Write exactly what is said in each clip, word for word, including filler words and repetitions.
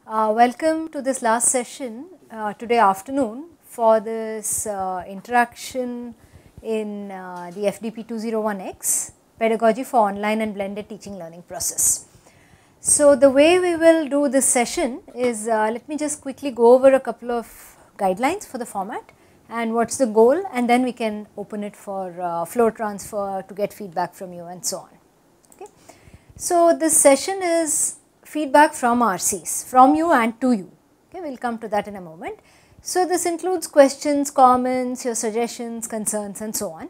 Uh, welcome to this last session uh, today afternoon for this uh, interaction in uh, the F D P two oh one X, Pedagogy for Online and Blended Teaching Learning Process. So the way we will do this session is, uh, let me just quickly go over a couple of guidelines for the format and what's the goal, and then we can open it for uh, flow transfer to get feedback from you and so on. Okay. So this session is feedback from R Cs, from you and to you. Okay, we will come to that in a moment. So this includes questions, comments, your suggestions, concerns and so on.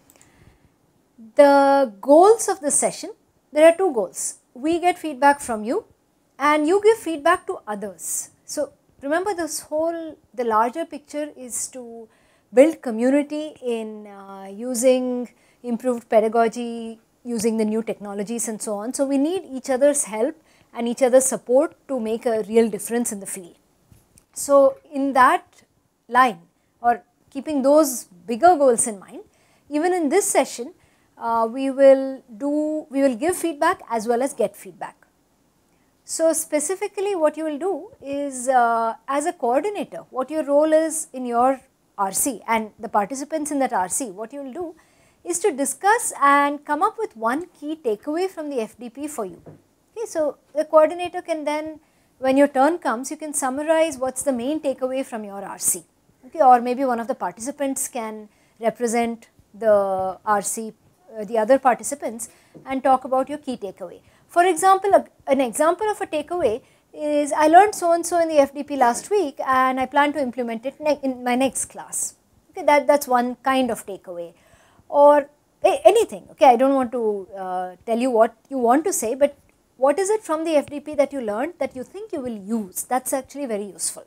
The goals of this session, there are two goals. We get feedback from you and you give feedback to others. So remember, this whole, the larger picture is to build community in uh, using improved pedagogy, using the new technologies and so on. So we need each other's help and each other's support to make a real difference in the field. So in that line, or keeping those bigger goals in mind, even in this session, uh, we will do, we will give feedback as well as get feedback. So specifically what you will do is, uh, as a coordinator, what your role is in your R C and the participants in that R C, what you will do is to discuss and come up with one key takeaway from the F D P for you. Okay, so the coordinator can then, when your turn comes, you can summarize what's the main takeaway from your R C. Okay, or maybe one of the participants can represent the R C, uh, the other participants, and talk about your key takeaway. For example, a, an example of a takeaway is, I learned so and so in the F D P last week and I plan to implement it in my next class. Okay, that, that's one kind of takeaway. Or anything. Okay, I don't want to uh, tell you what you want to say, but what is it from the F D P that you learned that you think you will use? That's actually very useful.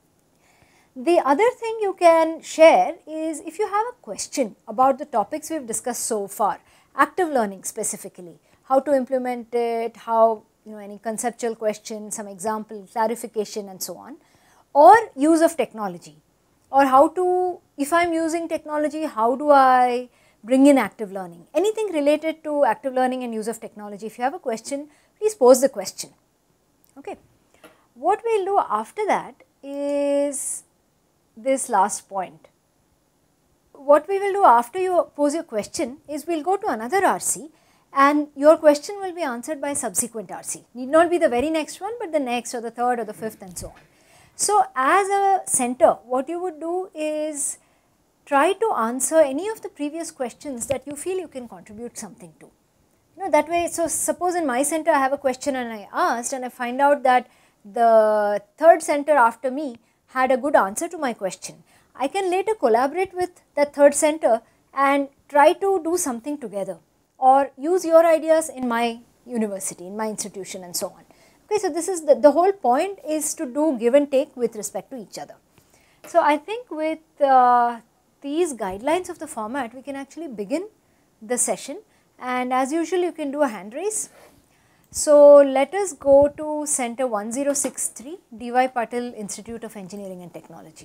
The other thing you can share is, if you have a question about the topics we have discussed so far, active learning specifically, how to implement it, how, you know, any conceptual question, some example, clarification and so on, or use of technology, or how to, if I am using technology, how do I bring in active learning, anything related to active learning and use of technology. If you have a question, please pose the question. Okay. What we will do after that is this last point. What we will do after you pose your question is, we will go to another R C and your question will be answered by subsequent R C. Need not be the very next one, but the next or the third or the fifth and so on. So as a center, what you would do is try to answer any of the previous questions that you feel you can contribute something to. You know, that way, so suppose in my center I have a question and I asked, and I find out that the third center after me had a good answer to my question. I can later collaborate with that third center and try to do something together, or use your ideas in my university, in my institution and so on. Okay, so this is the, the whole point is to do give and take with respect to each other. So I think with uh, these guidelines of the format, we can actually begin the session, and as usual you can do a hand raise. So let us go to Center one zero six three, D Y Patil Institute of Engineering and Technology.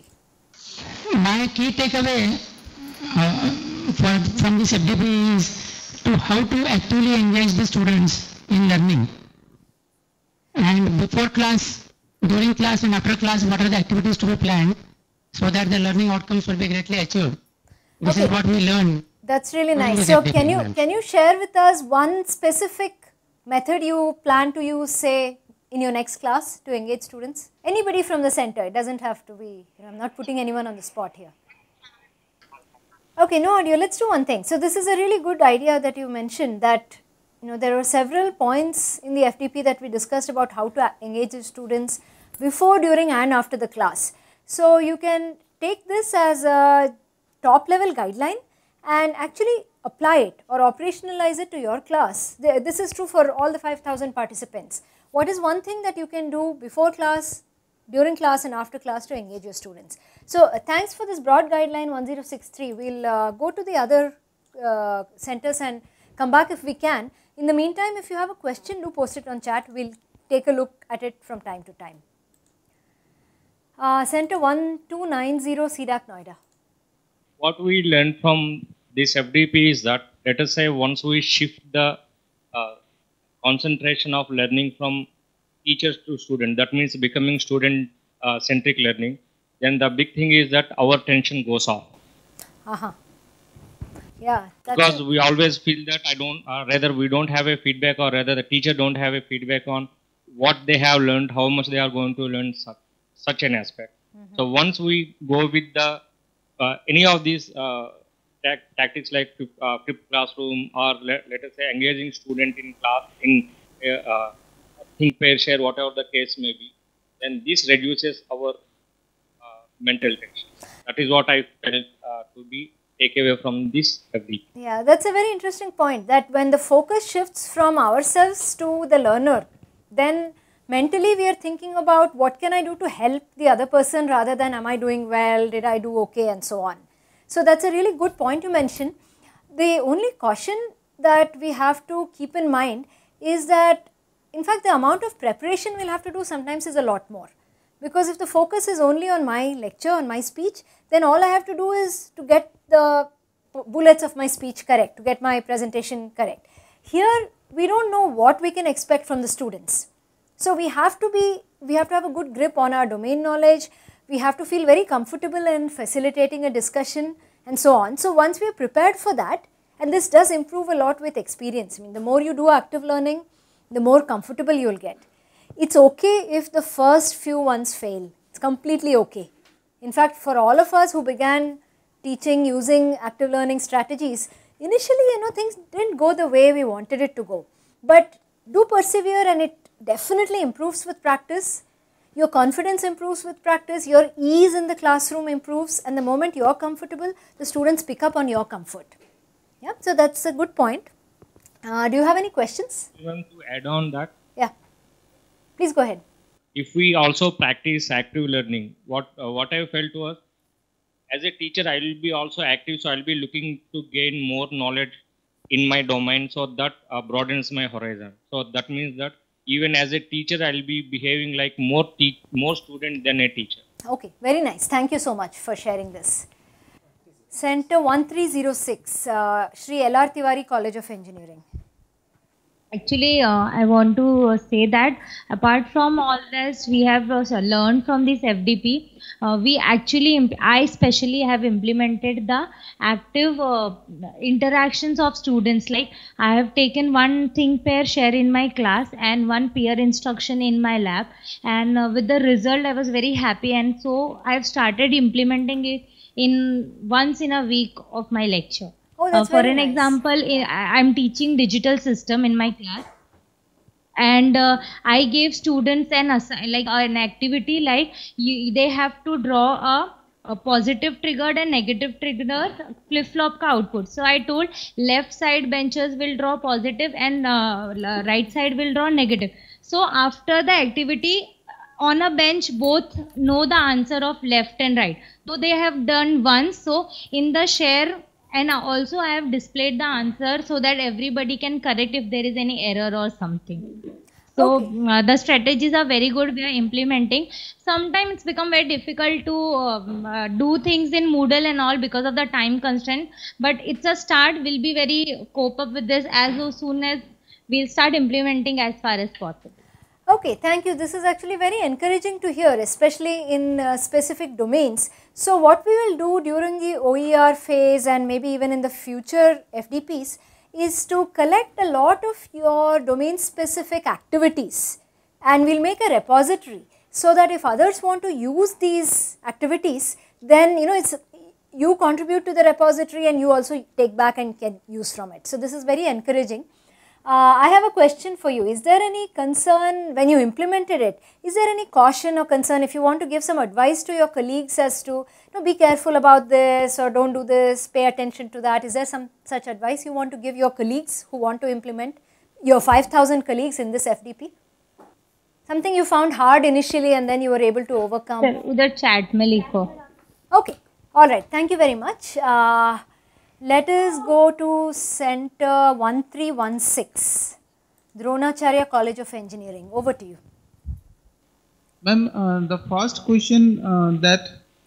My key takeaway uh, for, from this F D P is to how to actively engage the students in learning. And before class, during class and after class, what are the activities to be planned so that the learning outcomes will be greatly achieved. This Okay. is what we learn. That's really nice. So can you, can you share with us one specific method you plan to use, say, in your next class to engage students? Anybody from the center, it doesn't have to be, you know, I'm not putting anyone on the spot here. Okay, no audio, let's do one thing. So this is a really good idea that you mentioned, that, you know, there were several points in the F D P that we discussed about how to engage the students before, during and after the class. So you can take this as a top level guideline and actually apply it or operationalize it to your class. This is true for all the five thousand participants. What is one thing that you can do before class, during class and after class to engage your students? So uh, thanks for this broad guideline one zero six three. We will uh, go to the other uh, centers and come back if we can. In the meantime, if you have a question, do post it on chat. We will take a look at it from time to time. Uh, Center one two nine zero, C D A C Noida. What we learned from this F D P is that, let us say, once we shift the uh, concentration of learning from teachers to student. That means becoming student uh, centric learning. Then the big thing is that our tension goes off. Uh-huh. Yeah. That's Because it. we always feel that I don't, uh, rather we don't have a feedback, or rather the teacher don't have a feedback on what they have learned, how much they are going to learn such, such an aspect. Mm-hmm. So once we go with the uh, any of these uh, tac tactics like uh, flipped classroom, or let, let us say engaging student in class in uh, uh, think, pair, share, whatever the case may be, then this reduces our uh, mental tension. That is what I felt uh, to be take away from this F D P. Yeah, that's a very interesting point, that when the focus shifts from ourselves to the learner, then mentally we are thinking about what can I do to help the other person rather than am I doing well, did I do okay, and so on. So that's a really good point you mentioned. The only caution that we have to keep in mind is that in fact the amount of preparation we'll have to do sometimes is a lot more. Because if the focus is only on my lecture, on my speech, then all I have to do is to get the bullets of my speech correct, to get my presentation correct. Here we don't know what we can expect from the students. So we have to be, we have to have a good grip on our domain knowledge, we have to feel very comfortable in facilitating a discussion and so on. So once we are prepared for that, and this does improve a lot with experience. I mean, the more you do active learning, the more comfortable you will get. It's okay if the first few ones fail, it's completely okay. In fact, for all of us who began teaching using active learning strategies, initially, you know, things didn't go the way we wanted it to go. But do persevere, and it definitely improves with practice. Your confidence improves with practice, your ease in the classroom improves, and the moment you are comfortable, the students pick up on your comfort. Yeah, so that's a good point. Uh, do you have any questions? I want to add on that. Yeah, please go ahead. If we also practice active learning, what uh, what I felt was, as a teacher, I will be also active, so I will be looking to gain more knowledge in my domain, so that uh, broadens my horizon. So that means that even as a teacher, I will be behaving like more te more student than a teacher. Okay, very nice. Thank you so much for sharing this. Center one three zero six, uh, Shri L R Tiwari College of Engineering. Actually, uh, I want to uh, say that apart from all this, we have uh, learned from this F D P. Uh, we actually, I especially have implemented the active uh, interactions of students. Like I have taken one think, pair, share in my class and one peer instruction in my lab. And uh, with the result, I was very happy. And so I have started implementing it in once in a week of my lecture. Oh, that's uh, for very an nice. example, I am teaching digital system in my class, and uh, I gave students an assi like uh, an activity like you, they have to draw a, a positive triggered and negative triggered flip flop ka output. So I told left side benches will draw positive and uh, right side will draw negative. So after the activity, on a bench both know the answer of left and right. So they have done once. So in the share, and also I have displayed the answer so that everybody can correct if there is any error or something. So Okay. uh, the strategies are very good we are implementing. Sometimes it's become very difficult to um, uh, do things in Moodle and all because of the time constraint. But it's a start. We'll be very cope up with this as soon as we'll start implementing as far as possible. Okay, thank you. This is actually very encouraging to hear, especially in uh, specific domains. So what we will do during the O E R phase and maybe even in the future F D Ps is to collect a lot of your domain specific activities, and we will make a repository so that if others want to use these activities, then you know it's you contribute to the repository and you also take back and can use from it. So this is very encouraging. Uh, I have a question for you. Is there any concern when you implemented it? Is there any caution or concern if you want to give some advice to your colleagues as to, you know, be careful about this or don't do this, pay attention to that? Is there some such advice you want to give your colleagues who want to implement, your five thousand colleagues in this F D P? Something you found hard initially and then you were able to overcome? Udhar chat mein likho. Okay, alright, thank you very much. Uh, Let us go to Center one three one six, Dronacharya College of Engineering. Over to you. Ma'am, uh, the first question uh, that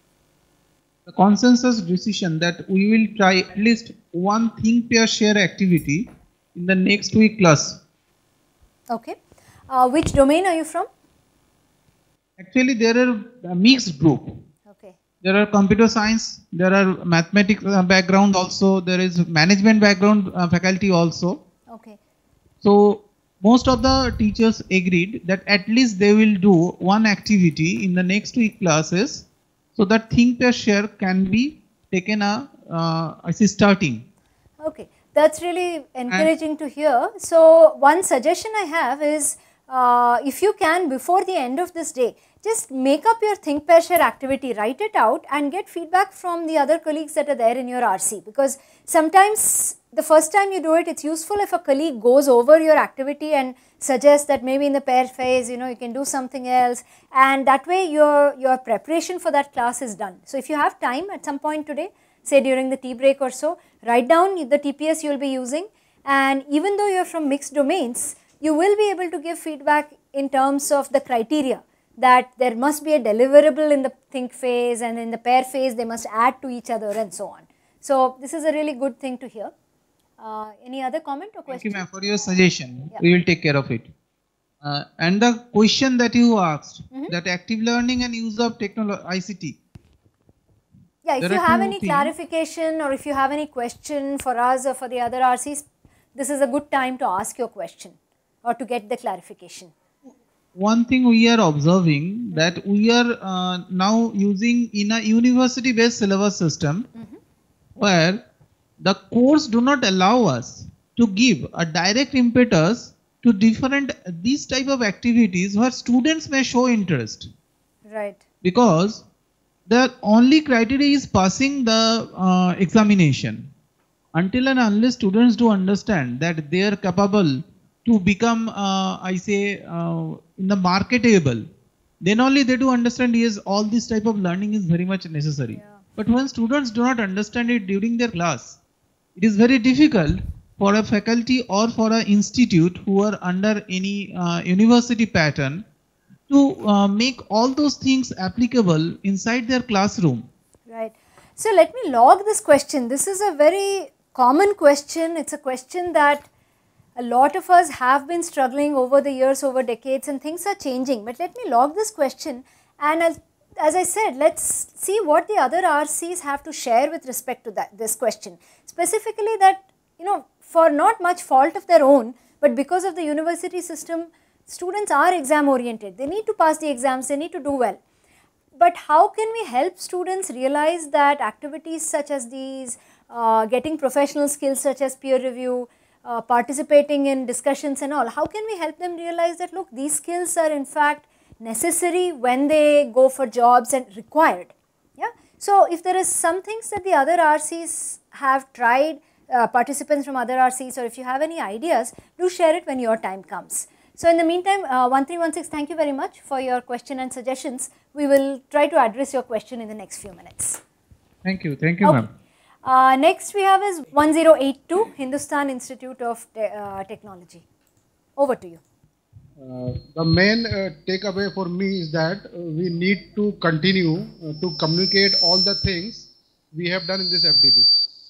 the consensus decision that we will try at least one think, pair, share activity in the next week class. Okay. Uh, which domain are you from? Actually, there are a mixed group. Okay. There are computer science, there are mathematics uh, background also, there is management background uh, faculty also. Okay. So most of the teachers agreed that at least they will do one activity in the next week classes, so that think per share can be taken a uh, I say starting. Okay, that's really encouraging and to hear. So one suggestion I have is, uh, if you can before the end of this day, just make up your think pair share activity, write it out and get feedback from the other colleagues that are there in your R C, because sometimes the first time you do it, it's useful if a colleague goes over your activity and suggests that maybe in the pair phase, you know, you can do something else, and that way your, your preparation for that class is done. So if you have time at some point today, say during the tea break or so, write down the T P S you will be using, and even though you are from mixed domains, you will be able to give feedback in terms of the criteria, that there must be a deliverable in the think phase, and in the pair phase they must add to each other and so on. So this is a really good thing to hear. Uh, any other comment or question? Thank you, ma'am, for your suggestion. Yeah. We will take care of it. Uh, and the question that you asked, mm-hmm. that active learning and use of technology, I C T. Yeah, if you have any things. clarification or if you have any question for us or for the other R Cs, this is a good time to ask your question or to get the clarification. One thing we are observing, that we are uh, now using in a university based syllabus system, mm-hmm. where the course do not allow us to give a direct impetus to different these type of activities where students may show interest. Right. Because the only criteria is passing the uh, examination. Until and unless students do understand that they are capable to become, uh, I say, uh, in the marketable, then only they do understand, yes, all this type of learning is very much necessary. Yeah. But when students do not understand it during their class, it is very difficult for a faculty or for an institute who are under any uh, university pattern to uh, make all those things applicable inside their classroom. Right. So let me log this question. This is a very common question. It's a question that a lot of us have been struggling over the years, over decades, and things are changing. But let me log this question, and as, as I said, let's see what the other R Cs have to share with respect to that this question. Specifically that, you know, for not much fault of their own, but because of the university system, students are exam oriented. They need to pass the exams, they need to do well. But how can we help students realize that activities such as these, uh, getting professional skills such as peer review, uh, participating in discussions and all, how can we help them realize that, look, these skills are in fact necessary when they go for jobs and required. Yeah. So if there is some things that the other R Cs have tried, uh, participants from other R Cs, or if you have any ideas, do share it when your time comes. So in the meantime, uh, one three one six, thank you very much for your question and suggestions. We will try to address your question in the next few minutes. Thank you. Thank you, okay. ma'am. Uh, next we have is one zero eight two, Hindustan Institute of Te uh, Technology. Over to you. Uh, the main uh, takeaway for me is that uh, we need to continue uh, to communicate all the things we have done in this F D B.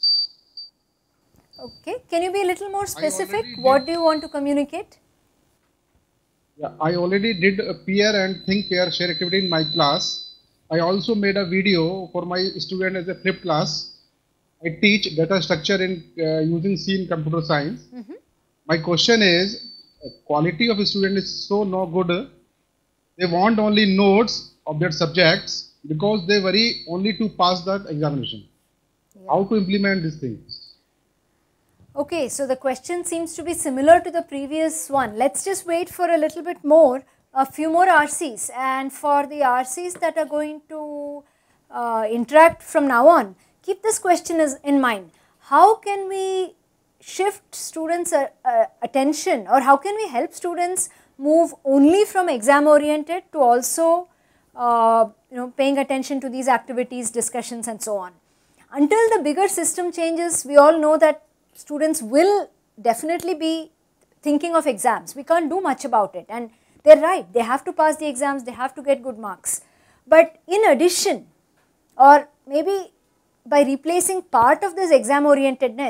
Okay. Can you be a little more specific? What do you want to communicate? Yeah, I already did a peer and think pair share activity in my class. I also made a video for my student as a flipped class. I teach data structure in uh, using C in computer science. Mm-hmm. My question is, quality of a student is so no good. They want only notes of their subjects because they worry only to pass that examination. Yeah. How to implement this thing? Okay, so the question seems to be similar to the previous one. Let's just wait for a little bit more, a few more R Cs, and for the R Cs that are going to uh, interact from now on, keep this question as in mind. How can we shift students' uh, uh, attention, or how can we help students move only from exam oriented to also uh, you know, paying attention to these activities, discussions and so on. Until the bigger system changes, we all know that students will definitely be thinking of exams. We can't do much about it, and they are right, they have to pass the exams, they have to get good marks. But in addition, or maybe by replacing part of this exam orientedness,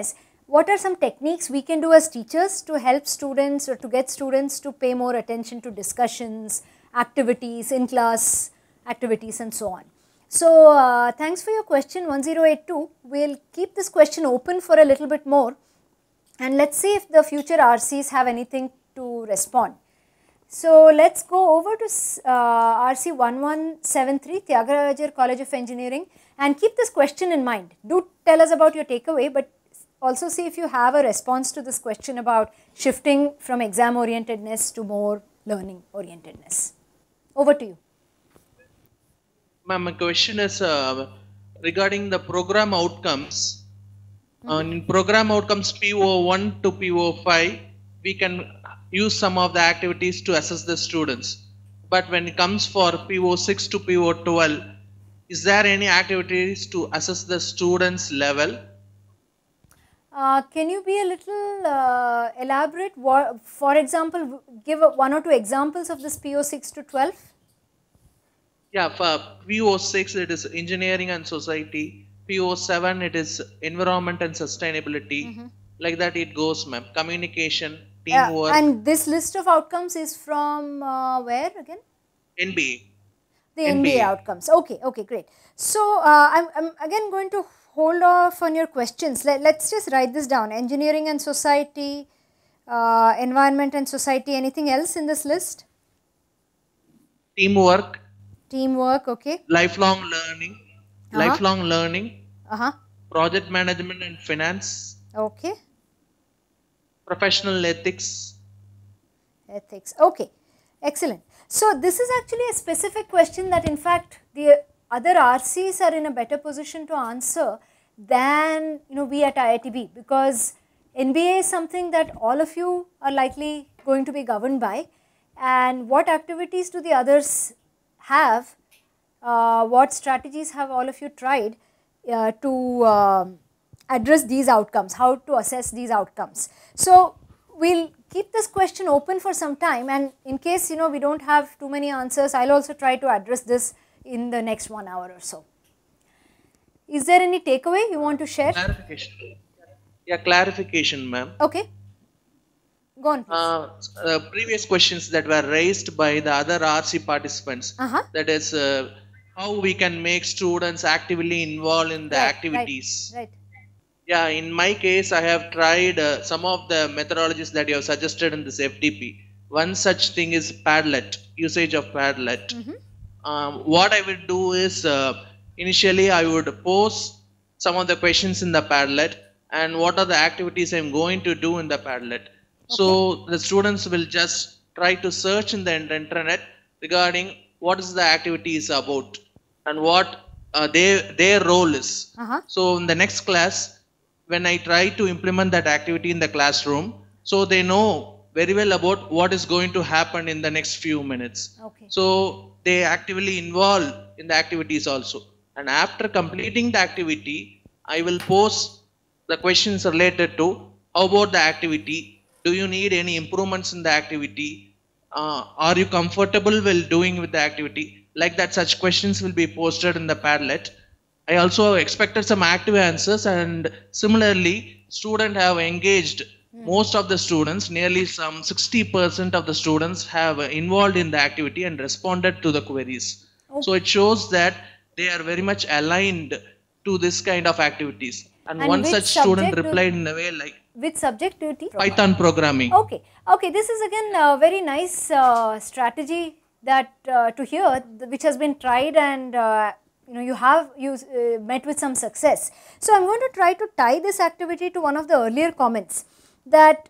what are some techniques we can do as teachers to help students or to get students to pay more attention to discussions, activities, in class activities and so on. So, uh, thanks for your question one zero eight two. We will keep this question open for a little bit more and let us see if the future R Cs have anything to respond. So, let us go over to uh, R C one one seven three, Tyagarajar College of Engineering, and keep this question in mind. Do tell us about your takeaway, but also see if you have a response to this question about shifting from exam orientedness to more learning orientedness. Over to you. Ma'am, my question is uh, regarding the program outcomes. Mm-hmm. uh, in program outcomes P O one to P O five, we can use some of the activities to assess the students. But when it comes for P O six to P O twelve, is there any activities to assess the students' level? Uh, can you be a little uh, elaborate? What, for example, give a, one or two examples of this P O six to twelve? Yeah, for P O six it is engineering and society, P O seven it is environment and sustainability, mm-hmm. like that it goes, ma'am. Communication, teamwork. Uh, and this list of outcomes is from uh, where again? N B A. The N B A, N B A outcomes. Okay, okay, great. So, uh, I'm, I'm again going to hold off on your questions. Let, let's just write this down. Engineering and society, uh, environment and society. Anything else in this list? Teamwork. Teamwork, okay. Lifelong learning. Uh-huh. Lifelong learning. Uh-huh. Project management and finance. Okay. Professional ethics. Ethics, okay. Excellent. So, this is actually a specific question that in fact the other R Cs are in a better position to answer than you know we at I I T B, because N B A is something that all of you are likely going to be governed by, and what activities do the others have, uh, what strategies have all of you tried uh, to uh, address these outcomes, how to assess these outcomes. So, we will keep this question open for some time, and in case you know we do not have too many answers, I will also try to address this in the next one hour or so. Is there any takeaway you want to share? Clarification. Yeah, clarification, ma'am. Okay. Go on, please. Uh, uh, previous questions that were raised by the other R C participants, uh-huh. that is uh, how we can make students actively involved in the right, activities. Right, right. Yeah, in my case, I have tried uh, some of the methodologies that you have suggested in this F D P. One such thing is Padlet, usage of Padlet. Mm-hmm. Um, what I will do is, uh, initially I would post some of the questions in the Padlet and what are the activities I am going to do in the Padlet. Okay. So the students will just try to search in the internet regarding what is the activity is about and what uh, their, their role is. Uh-huh. So in the next class, when I try to implement that activity in the classroom, so they know very well about what is going to happen in the next few minutes. Okay. So they actively involve in the activities also. And after completing the activity, I will post the questions related to how about the activity, do you need any improvements in the activity, uh, are you comfortable while doing with the activity, like that such questions will be posted in the Padlet. I also expected some active answers, and similarly students have engaged. Most of the students, nearly some sixty percent of the students have involved in the activity and responded to the queries. Okay. So it shows that they are very much aligned to this kind of activities. And, and one such student replied in a way like, which subject do you teach? Python programming. Okay, okay. This is again a very nice uh, strategy that uh, to hear, which has been tried, and uh, you know you have you uh, met with some success. So I'm going to try to tie this activity to one of the earlier comments, that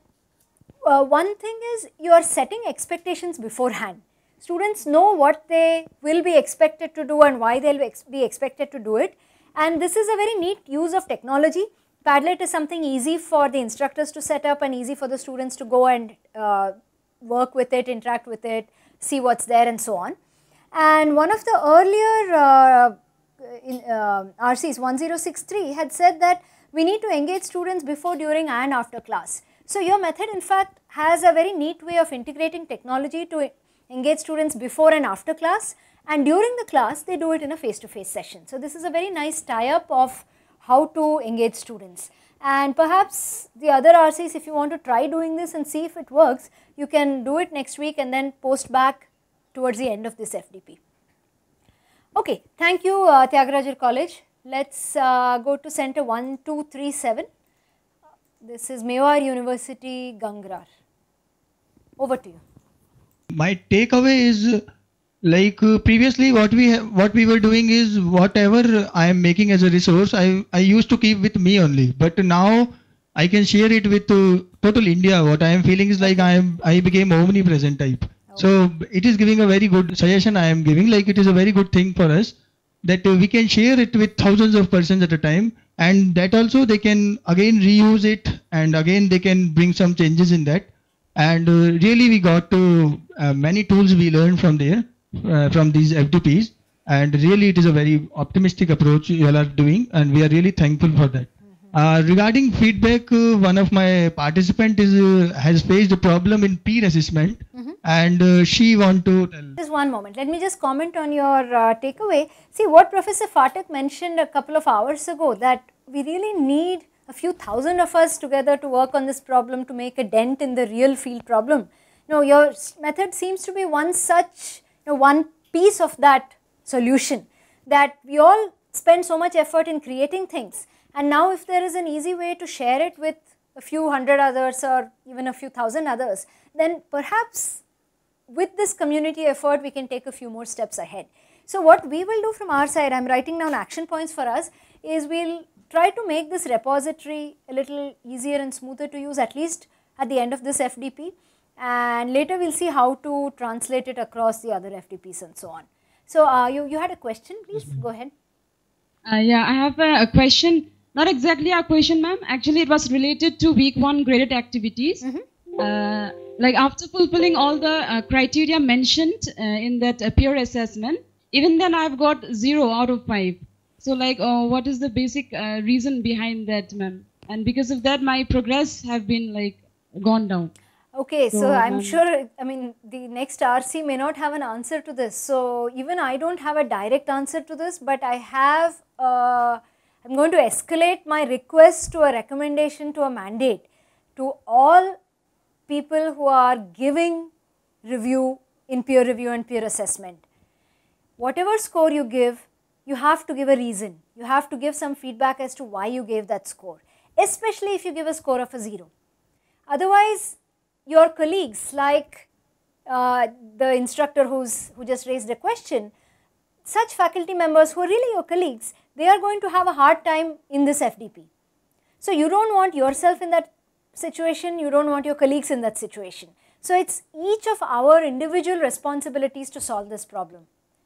uh, one thing is you are setting expectations beforehand. Students know what they will be expected to do and why they will ex be expected to do it, and this is a very neat use of technology. Padlet is something easy for the instructors to set up and easy for the students to go and uh, work with it, interact with it, see what's there and so on. And one of the earlier uh, in, uh, R Cs one zero six three had said that we need to engage students before, during and after class. So your method in fact has a very neat way of integrating technology to engage students before and after class, and during the class they do it in a face-to-face session. So this is a very nice tie-up of how to engage students. And perhaps the other R Cs, if you want to try doing this and see if it works, you can do it next week and then post back towards the end of this F D P. Okay, thank you uh, Tyagarajar College. Let's uh, go to center one two three seven. This is Mewar University, Gangrar. Over to you. My takeaway is uh, like uh, previously what we what we were doing is whatever I am making as a resource, I, I used to keep with me only. But now I can share it with uh, total India. What I am feeling is like I am I became omnipresent type. Okay. So it is giving a very good suggestion I am giving. Like it is a very good thing for us that uh, we can share it with thousands of persons at a time, and that also they can again reuse it, and again they can bring some changes in that. And uh, really we got to uh, many tools we learned from there, uh, from these F D Ps, and really it is a very optimistic approach you all are doing, and we are really thankful for that. Mm-hmm. uh, regarding feedback, uh, one of my participant is uh, has faced a problem in peer assessment. Mm-hmm. And uh, she want to tell. Just one moment, let me just comment on your uh, takeaway. See what Professor Phatak mentioned a couple of hours ago, that we really need a few thousand of us together to work on this problem to make a dent in the real field problem. No, your method seems to be one such, you know, one piece of that solution, that we all spend so much effort in creating things, and now if there is an easy way to share it with a few hundred others or even a few thousand others, then perhaps with this community effort we can take a few more steps ahead. So what we will do from our side, I am writing down action points for us, is we will try to make this repository a little easier and smoother to use, at least at the end of this F D P, and later we will see how to translate it across the other F D Ps and so on. So uh, you, you had a question, please go ahead. Uh, yeah, I have a, a question, not exactly a question ma'am, actually it was related to week one graded activities. Mm-hmm. uh, like after fulfilling all the uh, criteria mentioned uh, in that uh, peer assessment, even then I have got zero out of five. So like uh, what is the basic uh, reason behind that ma'am? And because of that my progress have been like gone down. Okay, so, so I am um, sure, I mean the next R C may not have an answer to this. So even I do not have a direct answer to this, but I have, uh, I am going to escalate my request to a recommendation to a mandate to all people who are giving review in peer review and peer assessment. Whatever score you give, you have to give a reason. You have to give some feedback as to why you gave that score, especially if you give a score of a zero. Otherwise, your colleagues, like uh, the instructor who's, who just raised a question, such faculty members who are really your colleagues, they are going to have a hard time in this F D P. So you do not want yourself in that situation, you do not want your colleagues in that situation. So it is each of our individual responsibilities to solve this problem.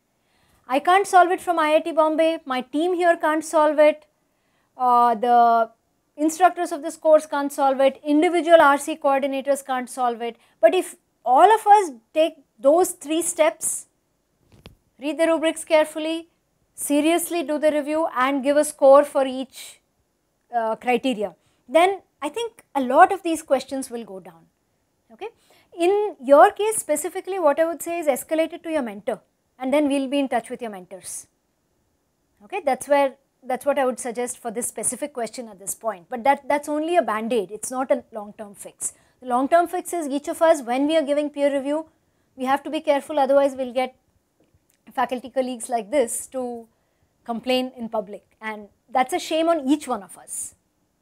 I can't solve it from I I T Bombay, my team here can't solve it, uh, the instructors of this course can't solve it, individual R C coordinators can't solve it. But if all of us take those three steps, read the rubrics carefully, seriously do the review and give a score for each uh, criteria, then I think a lot of these questions will go down. Okay. In your case specifically, what I would say is escalate it to your mentor, and then we will be in touch with your mentors. Okay, that is where, that is what I would suggest for this specific question at this point, but that that's only a band-aid, it is not a long-term fix. The long-term fix is each of us, when we are giving peer review, we have to be careful, otherwise we will get faculty colleagues like this to complain in public, and that is a shame on each one of us.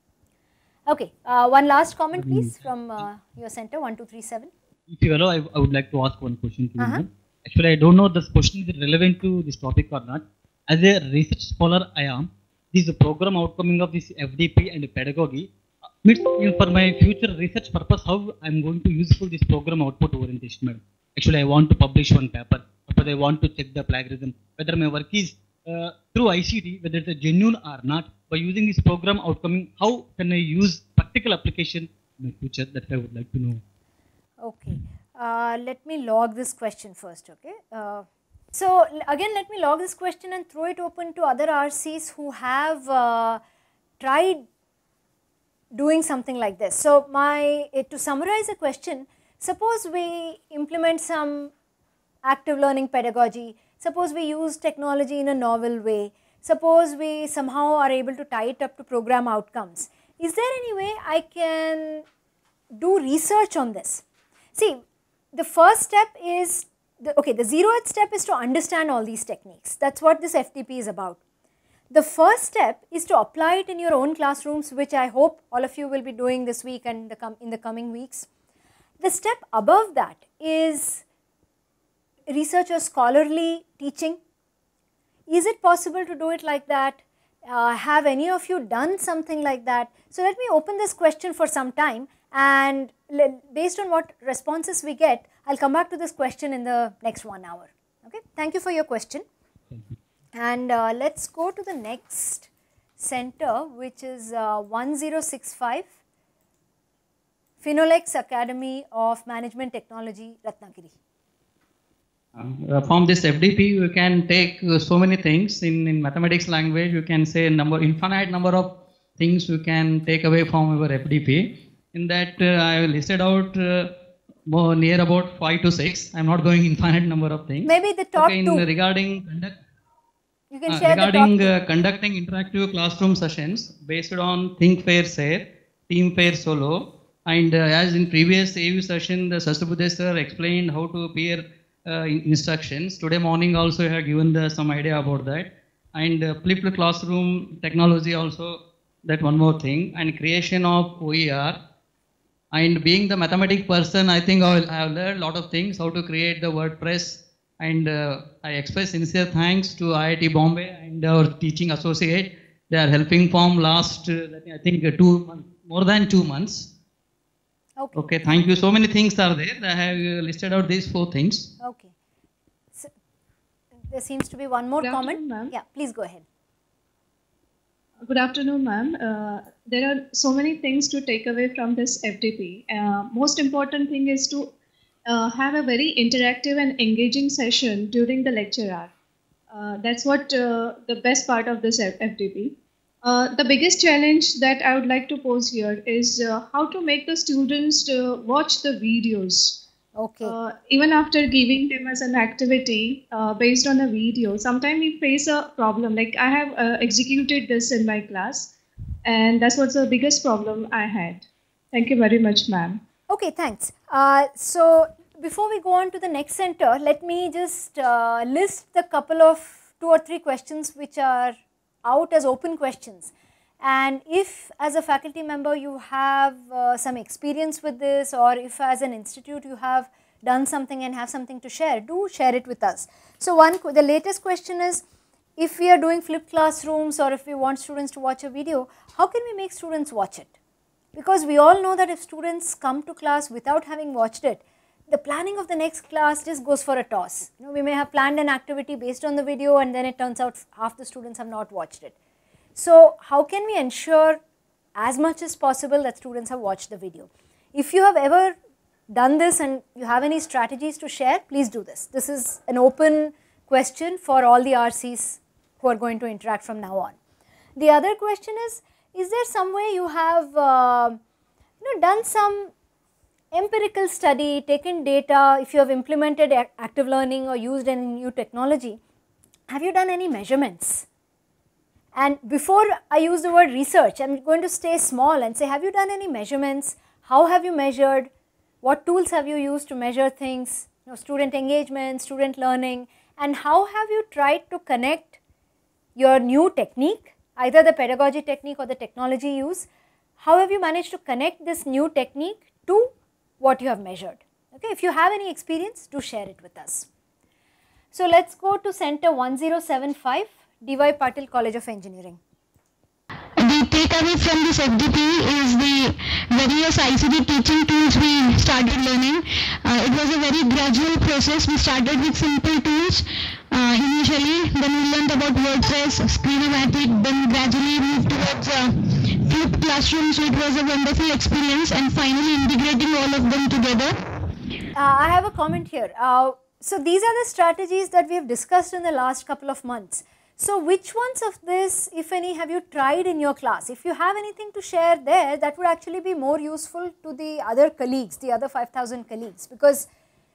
Okay, uh, one last comment please from uh, your center one two three seven. If you allow, I, I would like to ask one question to uh-huh. you. Actually, I don't know this question is relevant to this topic or not. As a research scholar I am, this program outcoming of this F D P and pedagogy means for my future research purpose, how I am going to useful this program output orientation. Actually, I want to publish one paper, but I want to check the plagiarism, whether my work is uh, through I C T, whether it is genuine or not. By using this program outcoming, how can I use practical application in my future? That I would like to know. Okay, uh, let me log this question first. Okay. Uh, So again, let me log this question and throw it open to other R Cs who have uh, tried doing something like this. So my, uh, to summarize the question, suppose we implement some active learning pedagogy, suppose we use technology in a novel way, suppose we somehow are able to tie it up to program outcomes. is there any way I can do research on this? See, the first step is, the, okay, the zeroth step is to understand all these techniques. That is what this F T P is about. The first step is to apply it in your own classrooms, which I hope all of you will be doing this week and the com in the coming weeks. The step above that is research or scholarly teaching. Is it possible to do it like that? Uh, have any of you done something like that? So let me open this question for some time, and based on what responses we get, I'll come back to this question in the next one hour. Okay, thank you for your question. And uh, let's go to the next center, which is uh, one zero six five, Finolex Academy of Management Technology, Ratnagiri. Uh, from this F D P, you can take uh, so many things. In, in mathematics language, you can say number, infinite number of things you can take away from your F D P. In that, uh, I listed out uh, more near about five to six. I am not going infinite number of things. Maybe the top okay, in, two. Regarding conduct, you can uh, share regarding the top uh, conducting interactive classroom sessions based on think, pair, share, team, pair, solo, and uh, as in previous A U session, the Sastubudhe sir explained how to pair uh, instructions. Today morning also I have given the, some idea about that, and uh, flipped classroom technology also, that one more thing, and creation of O E R. And being the mathematic person, I think I, will, I have learned a lot of things, how to create the WordPress, and uh, I express sincere thanks to I I T Bombay and our teaching associate. They are helping from last, uh, I think, uh, two months, more than two months. Okay. Okay, thank you. So many things are there. I have uh, listed out these four things. Okay. So, there seems to be one more Good comment. ma'am. Yeah, please go ahead. Good afternoon, ma'am. Uh, there are so many things to take away from this F D P. Uh, most important thing is to uh, have a very interactive and engaging session during the lecture hour. Uh, that's what uh, the best part of this F D P. Uh, the biggest challenge that I would like to pose here is uh, how to make the students uh, watch the videos. Okay. Uh, even after giving them as an activity uh, based on a video, sometimes we face a problem. Like I have uh, executed this in my class, and that's what's the biggest problem I had. Thank you very much, ma'am. Okay, thanks. Uh, so before we go on to the next center, let me just uh, list the couple of two or three questions which are out as open questions. And if as a faculty member you have uh, some experience with this, or if as an institute you have done something and have something to share, do share it with us. So one, the latest question is, if we are doing flipped classrooms or if we want students to watch a video, how can we make students watch it? Because we all know that if students come to class without having watched it, the planning of the next class just goes for a toss. You know, we may have planned an activity based on the video and then it turns out half the students have not watched it. So how can we ensure as much as possible that students have watched the video? If you have ever done this and you have any strategies to share, please do this. This is an open question for all the R Cs who are going to interact from now on. The other question is, is there some way you have uh, you know, done some empirical study, taken data, if you have implemented active learning or used any new technology, have you done any measurements? And before I use the word research, I am going to stay small and say, have you done any measurements? How have you measured? What tools have you used to measure things? You know, student engagement, student learning, and how have you tried to connect your new technique, either the pedagogy technique or the technology use? How have you managed to connect this new technique to what you have measured? Okay, if you have any experience, do share it with us. So let's go to center one zero seven five. D Y Patil College of Engineering. The takeaway from this F D P is the various I C T teaching tools we started learning. Uh, it was a very gradual process. We started with simple tools uh, initially, then we learned about WordPress, Screenomatic, then gradually moved towards uh, flipped classrooms, so it was a wonderful experience, and finally integrating all of them together. Uh, I have a comment here. Uh, so these are the strategies that we have discussed in the last couple of months. So which ones of this, if any, have you tried in your class? If you have anything to share there, that would actually be more useful to the other colleagues, the other five thousand colleagues, because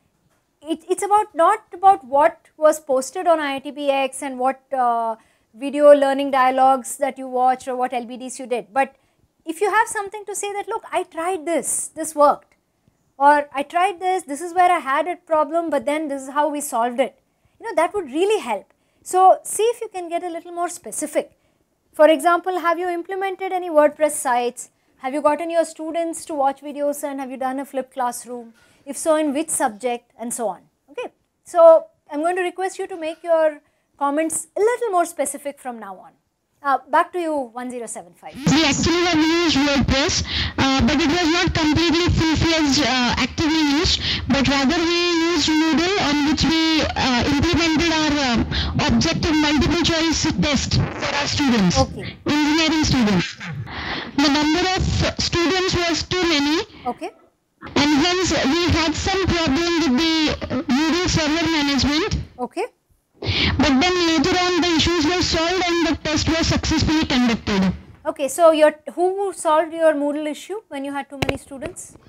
it, it's about not about what was posted on I I T B X and what uh, video learning dialogues that you watched or what L B Ds you did, but if you have something to say that, look, I tried this, this worked, or I tried this, this is where I had a problem, but then this is how we solved it, you know, that would really help. So see if you can get a little more specific. For example, have you implemented any WordPress sites? Have you gotten your students to watch videos, and have you done a flipped classroom? If so, in which subject, and so on. Okay. So I am going to request you to make your comments a little more specific from now on. Uh, back to you, one zero seven five. We actually have used WordPress, uh, but it was not completely full-fledged uh, actively used, but rather we used Moodle, on which we uh, implemented our uh, objective multiple choice test for our students, okay. engineering students. The number of students was too many, okay. and hence we had some problem with the Moodle server management. Okay. But then later on the issues were solved and the test was successfully conducted. Okay, so your, who solved your Moodle issue when you had too many students?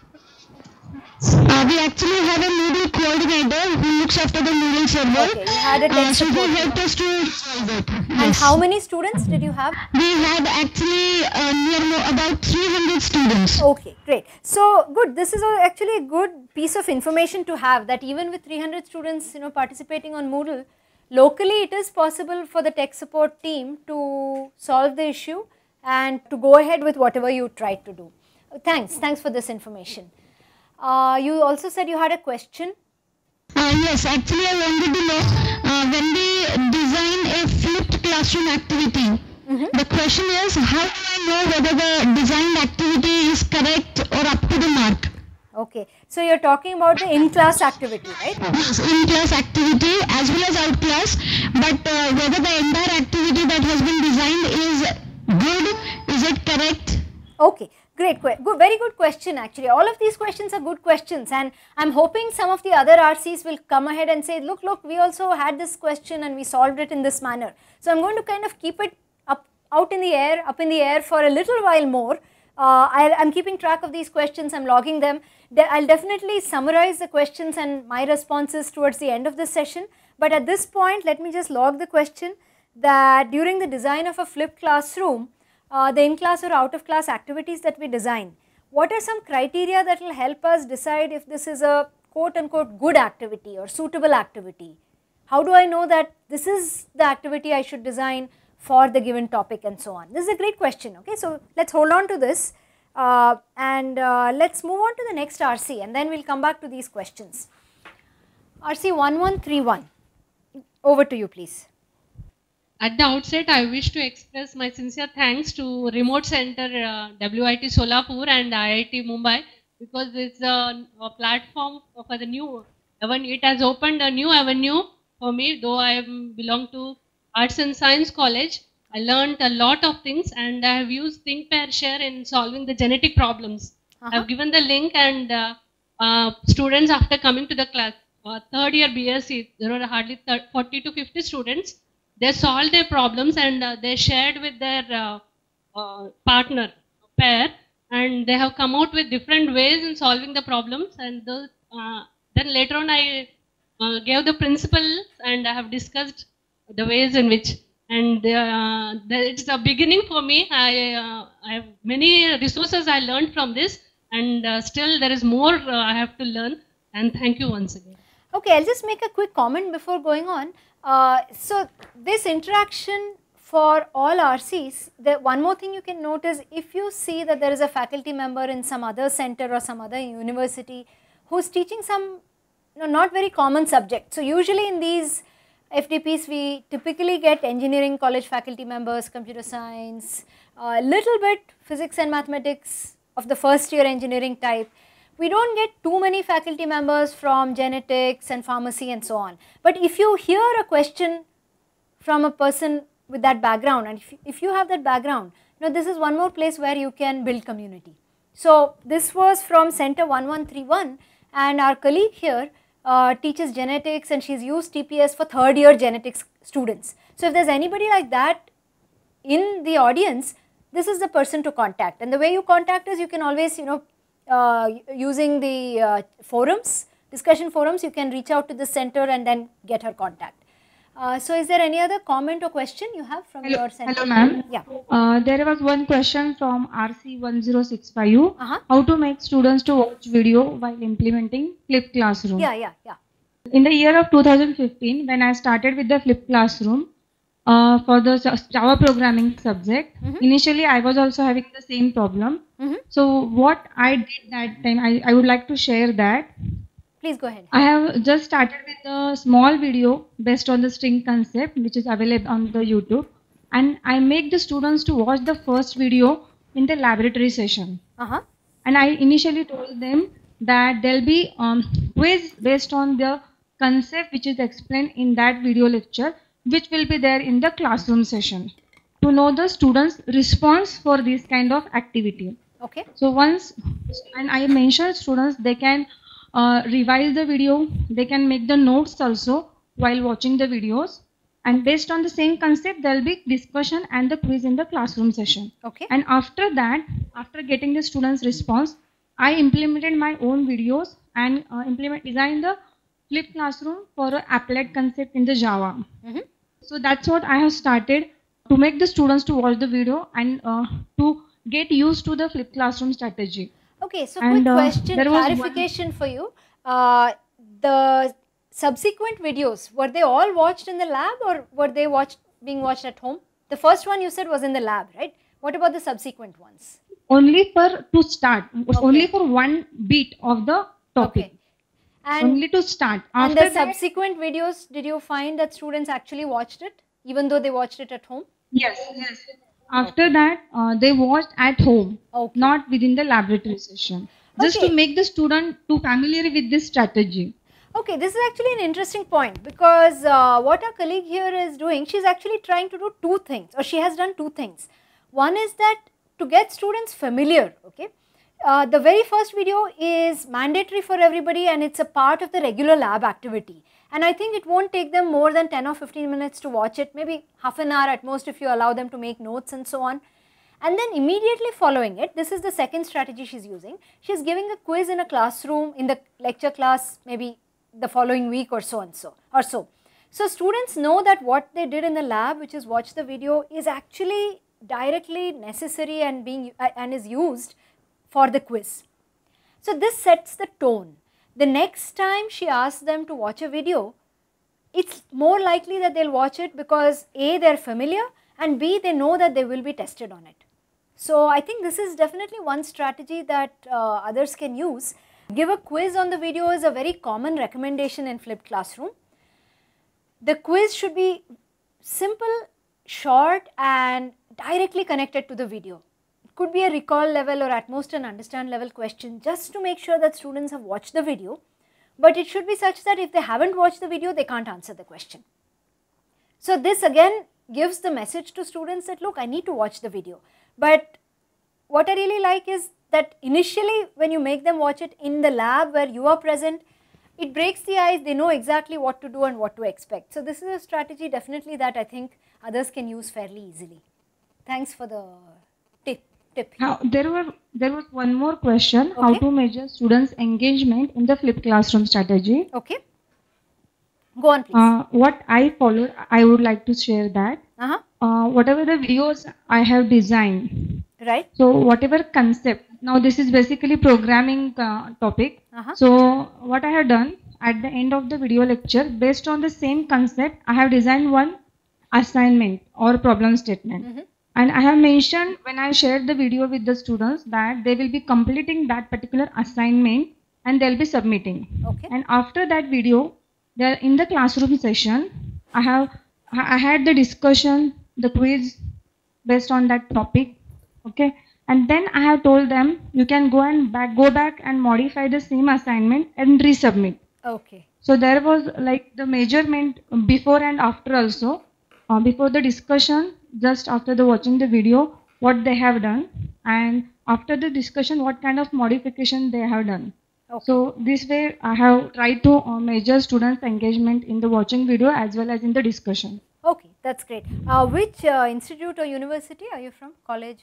Uh, we actually have a Moodle coordinator who looks after the Moodle server. Okay, you had a tech uh, so support. who helped us to solve it. And Yes. how many students did you have? We had actually uh, near mo- about three hundred students. Okay, great. So good, this is a, actually a good piece of information to have, that even with three hundred students, you know, participating on Moodle, locally it is possible for the tech support team to solve the issue and to go ahead with whatever you tried to do. Thanks, thanks for this information. Uh, you also said you had a question. Uh, yes, actually I wanted to know, uh, when we design a flipped classroom activity, mm-hmm. the question is, how do I know whether the designed activity is correct or up to the mark? Okay, so you are talking about the in-class activity, right? Yes, in-class activity as well as out-class, but uh, whether the entire activity that has been designed is good, is it correct? Okay, great, good, very good question actually. All of these questions are good questions, and I am hoping some of the other R Cs will come ahead and say, look, look, we also had this question and we solved it in this manner. So I am going to kind of keep it up, out in the air, up in the air for a little while more. Uh, I am keeping track of these questions, I am logging them. I will definitely summarize the questions and my responses towards the end of this session, but at this point let me just log the question that during the design of a flipped classroom, uh, the in-class or out-of-class activities that we design, what are some criteria that will help us decide if this is a quote-unquote good activity or suitable activity? How do I know that this is the activity I should design for the given topic and so on? This is a great question, okay. So let us hold on to this uh, and uh, let us move on to the next R C, and then we will come back to these questions. R C one one three one, over to you please. At the outset, I wish to express my sincere thanks to Remote Center uh, W I T Solapur and I I T Mumbai, because it's a, a platform for the new avenue. It has opened a new avenue for me, though I belong to Arts and Science College. I learned a lot of things, and I have used Think Pair Share in solving the genetic problems. Uh-huh. I have given the link, and uh, uh, students after coming to the class, uh, third year B S c, there were hardly forty to fifty students. They solved their problems, and uh, they shared with their uh, uh, partner pair, and they have come out with different ways in solving the problems. And those, uh, then later on I uh, gave the principles, and I have discussed the ways in which, and uh, it's a beginning for me. I, uh, I have many resources I learned from this, and uh, still there is more uh, I have to learn, and thank you once again. Okay, I will just make a quick comment before going on. Uh, so this interaction for all R Cs, the one more thing you can note is, if you see that there is a faculty member in some other center or some other university who is teaching some, you know, not very common subject. So usually in these F D Ps we typically get engineering college faculty members, computer science, a uh, little bit physics and mathematics of the first year engineering type. We do not get too many faculty members from genetics and pharmacy and so on. But if you hear a question from a person with that background, and if you, if you have that background, you know, this is one more place where you can build community. So this was from Center one one three one, and our colleague here uh, teaches genetics, and she has used T P S for third year genetics students. So if there is anybody like that in the audience, this is the person to contact. And the way you contact is, you can always, you know, uh, using the uh, forums, discussion forums, you can reach out to the center and then get her contact. Uh, so is there any other comment or question you have from Hello, your center? hello ma'am. Yeah. Uh, there was one question from R C one zero six five. Uh-huh. How to make students to watch video while implementing flipped classroom? Yeah, yeah, yeah. In the year of two thousand fifteen, when I started with the flipped classroom uh, for the Java programming subject, Mm-hmm. initially I was also having the same problem. Mm-hmm. So what I did that time, I, I would like to share that. Please go ahead. I have just started with a small video based on the string concept, which is available on the YouTube, and I make the students to watch the first video in the laboratory session. Uh-huh. And I initially told them that there'll be um, quiz based on the concept which is explained in that video lecture, which will be there in the classroom session, to know the students' response for this kind of activity. Okay. So once, and I mentioned students, they can uh, revise the video, they can make the notes also while watching the videos, and based on the same concept, there will be discussion and the quiz in the classroom session. Okay. And after that, after getting the students' response, I implemented my own videos and uh, implement design the flipped classroom for a applet concept in the Java. Mm-hmm. So that's what I have started to make the students to watch the video and uh, to get used to the flipped classroom strategy. Okay, so And, quick uh, question, there was one- clarification for you. Uh, the subsequent videos, were they all watched in the lab or were they watched being watched at home? The first one you said was in the lab, right? What about the subsequent ones? Only for to start, only for one beat of the topic. Okay. And, only to start. and After the that, subsequent videos, did you find that students actually watched it, even though they watched it at home? yes, yes. After that, uh, they watched at home, Okay. not within the laboratory session, just Okay. to make the student too familiar with this strategy. Okay, this is actually an interesting point because uh, what our colleague here is doing, she is actually trying to do two things, or she has done two things. One is that to get students familiar, okay, uh, the very first video is mandatory for everybody and it's a part of the regular lab activity. And I think it won't take them more than ten or fifteen minutes to watch it, maybe half an hour at most if you allow them to make notes and so on. And then immediately following it, this is the second strategy she is using, she is giving a quiz in a classroom, in the lecture class, maybe the following week or so and so or so. So students know that what they did in the lab, which is watch the video, is actually directly necessary and being uh, and is used for the quiz. So this sets the tone. The next time she asks them to watch a video, it's more likely that they'll watch it because A, they're familiar, and B, they know that they will be tested on it. So I think this is definitely one strategy that uh, others can use. Give a quiz on the video is a very common recommendation in flipped classroom. The quiz should be simple, short and directly connected to the video. It could be a recall level or at most an understand level question just to make sure that students have watched the video, but it should be such that if they haven't watched the video, they can't answer the question. So this again gives the message to students that look, I need to watch the video. But what I really like is that initially when you make them watch it in the lab where you are present, it breaks the ice, they know exactly what to do and what to expect. So this is a strategy definitely that I think others can use fairly easily. Thanks for the tip. tip. Now, there were there was one more question, how Okay. to measure students' engagement in the flipped classroom strategy. Okay. Go on please. Uh, what I followed, I would like to share that. Uh-huh. Uh, whatever the videos I have designed, Right. so whatever concept, now this is basically programming uh, topic. Uh-huh. So what I have done at the end of the video lecture, based on the same concept, I have designed one assignment or problem statement. Mm-hmm. And I have mentioned when I shared the video with the students that they will be completing that particular assignment and they'll be submitting. Okay. And after that video, they're in the classroom session. I have I had the discussion, the quiz based on that topic. Okay. And then I have told them you can go and back go back and modify the same assignment and resubmit. Okay. So there was like the measurement before and after also. Uh, before the discussion, just after the watching the video, what they have done, and after the discussion, what kind of modification they have done. Okay. So this way, I have tried to uh, measure students' engagement in the watching video as well as in the discussion. Okay, that's great. Uh, which uh, institute or university are you from? College?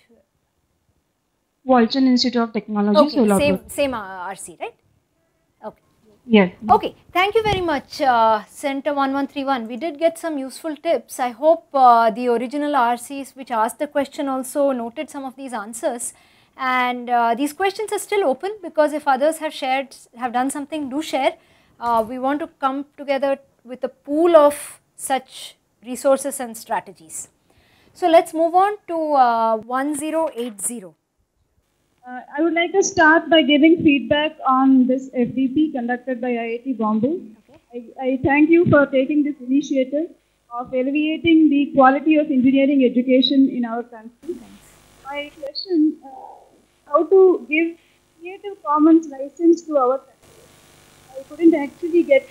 Walchand Institute of Technology, Okay, Solapur. same, same uh, R C, right? Okay. Yes. Okay, thank you very much, uh, Center one one three one. We did get some useful tips. I hope uh, the original R Cs which asked the question also noted some of these answers. And uh, these questions are still open, because if others have shared, have done something, do share. Uh, we want to come together with a pool of such resources and strategies. So let's move on to uh, one zero eight zero. Uh, I would like to start by giving feedback on this F D P conducted by I I T Bombay. Okay. I, I thank you for taking this initiative of elevating the quality of engineering education in our country. Thanks. My question, uh, how to give Creative Commons license to our country? I couldn't actually get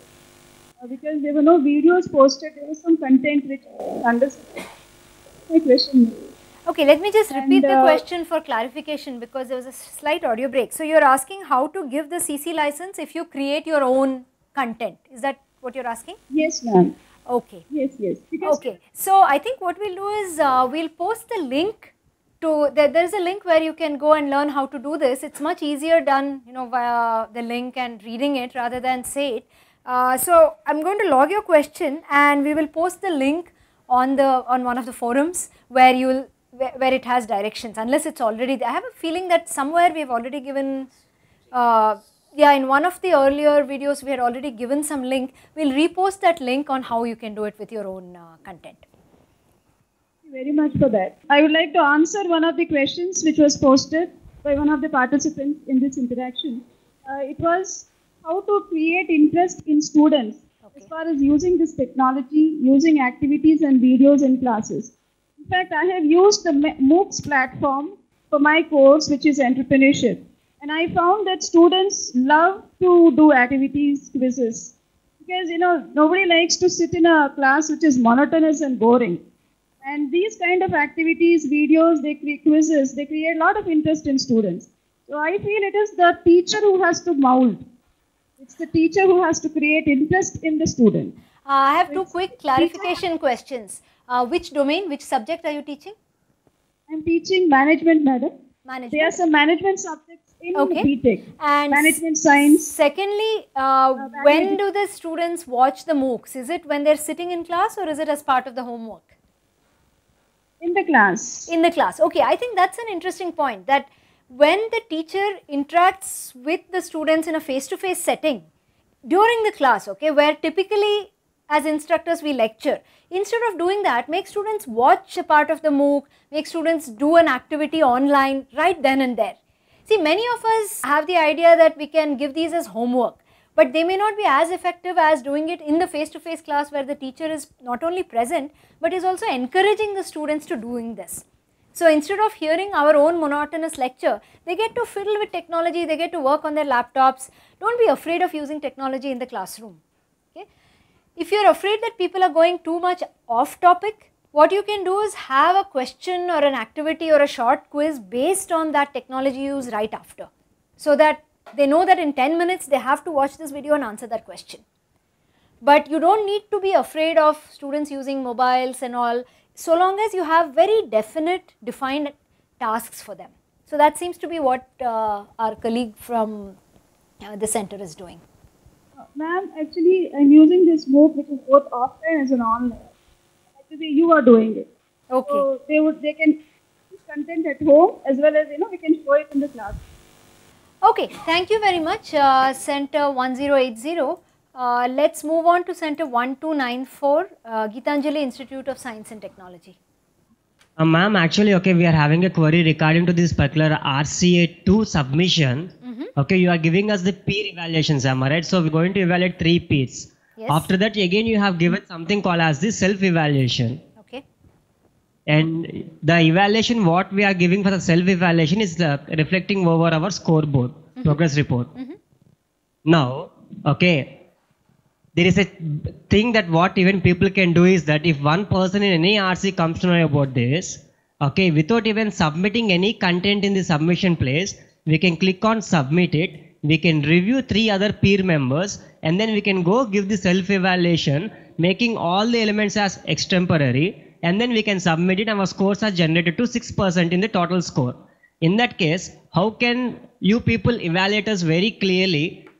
uh, because there were no videos posted, there was some content which I understood. My question. Okay, let me just repeat And, the uh, question for clarification, because there was a slight audio break. So you are asking how to give the C C license if you create your own content. Is that what you are asking? Yes, ma'am. Okay. Yes, yes. Because Okay. So I think what we will do is uh, we will post the link to, there, there is a link where you can go and learn how to do this. It is much easier done, you know, via the link and reading it rather than say it. Uh, so I am going to log your question, and we will post the link on the, on one of the forums where you will, where, where it has directions, unless it is already there. I have a feeling that somewhere we have already given, uh, yeah, in one of the earlier videos we had already given some link. We will repost that link on how you can do it with your own uh, content. Thank you very much for that. I would like to answer one of the questions which was posted by one of the participants in this interaction. Uh, it was how to create interest in students okay. as far as using this technology, using activities and videos in classes. In fact, I have used the MOOCs platform for my course, which is entrepreneurship. And I found that students love to do activities, quizzes. Because, you know, nobody likes to sit in a class which is monotonous and boring. And these kind of activities, videos, they create quizzes, they create a lot of interest in students. So I feel it is the teacher who has to mold. It's the teacher who has to create interest in the student. Uh, I have two quick clarification questions. Uh, which domain, which subject are you teaching? I'm teaching management, madam. Management. There are some management subjects in okay. B Tech. And management science. Secondly, uh, uh, when do the students watch the MOOCs? Is it when they're sitting in class, or is it as part of the homework? In the class. In the class. Okay, I think that's an interesting point, that when the teacher interacts with the students in a face-to-face setting during the class, okay, where typically as instructors we lecture, instead of doing that, make students watch a part of the MOOC, make students do an activity online right then and there. See, many of us have the idea that we can give these as homework, but they may not be as effective as doing it in the face-to-face class, where the teacher is not only present but is also encouraging the students to doing this. So instead of hearing our own monotonous lecture, they get to fiddle with technology, they get to work on their laptops. Don't be afraid of using technology in the classroom. Okay? If you are afraid that people are going too much off topic, what you can do is have a question or an activity or a short quiz based on that technology use right after, so that they know that in ten minutes they have to watch this video and answer that question. But you don't need to be afraid of students using mobiles and all, so long as you have very definite, defined tasks for them. So that seems to be what uh, our colleague from uh, the center is doing. Uh, Ma'am, actually I'm using this MOOC which is both offline as an online. Actually you are doing it. Okay. So they would they can use content at home as well as, you know, we can show it in the class. Okay, thank you very much, uh, Center one zero eight zero. Uh, let's move on to Center one two nine four, uh, Geetanjali Institute of Science and Technology. Uh, Ma'am, actually, okay, we are having a query regarding to this particular R C A two submission. Mm-hmm. Okay, you are giving us the peer evaluations, am I right? So we're going to evaluate three peers. Yes. After that, again, you have given something called as the self-evaluation. Okay. And the evaluation, what we are giving for the self-evaluation is the reflecting over our scoreboard, mm-hmm. progress report. Mm-hmm. Now, okay. There is a thing that what even people can do is that if one person in any R C comes to know about this, okay, without even submitting any content in the submission place, we can click on submit it, we can review three other peer members, and then we can go give the self-evaluation, making all the elements as extemporary, and then we can submit it and our scores are generated to six percent in the total score. In that case, how can you people evaluate us very clearly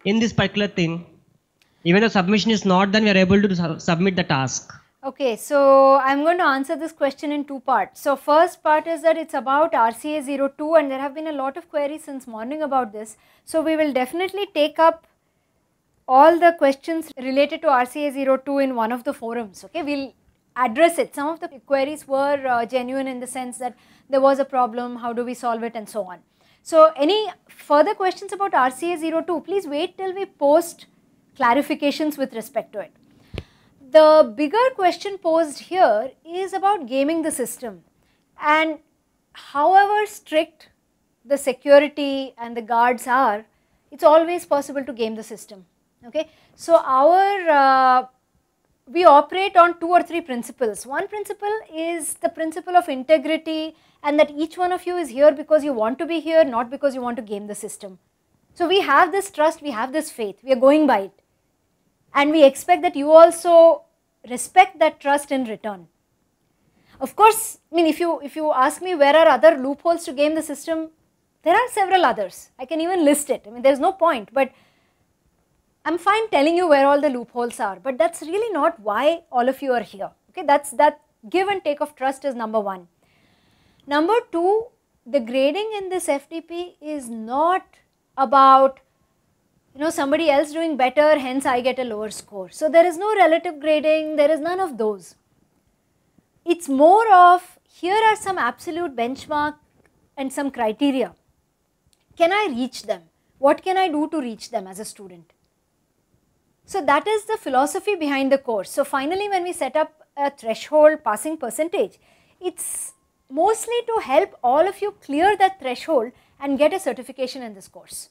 in this particular thing. Even though submission is not done, we are able to su submit the task. Okay, so I am going to answer this question in two parts. So first part is that it is about R C A zero two, and there have been a lot of queries since morning about this. So we will definitely take up all the questions related to R C A zero two in one of the forums. Okay, we will address it. Some of the queries were uh, genuine in the sense that there was a problem, how do we solve it, and so on. So any further questions about R C A zero two, please wait till we post clarifications with respect to it. The bigger question posed here is about gaming the system, and however strict the security and the guards are, it is always possible to game the system. Okay. So our uh, we operate on two or three principles. One principle is the principle of integrity, and that each one of you is here because you want to be here, not because you want to game the system. So we have this trust, we have this faith, we are going by it, and we expect that you also respect that trust in return. Of course, I mean if you if you ask me where are other loopholes to game the system, there are several others. I can even list it. I mean there is no point, but I am fine telling you where all the loopholes are, but that is really not why all of you are here. Okay, that's that give and take of trust is number one. Number two, the grading in this F D P is not about, you know, somebody else doing better, hence I get a lower score. So there is no relative grading, there is none of those. It's more of, here are some absolute benchmark and some criteria. Can I reach them? What can I do to reach them as a student? So that is the philosophy behind the course. So finally when we set up a threshold passing percentage, it's mostly to help all of you clear that threshold and get a certification in this course.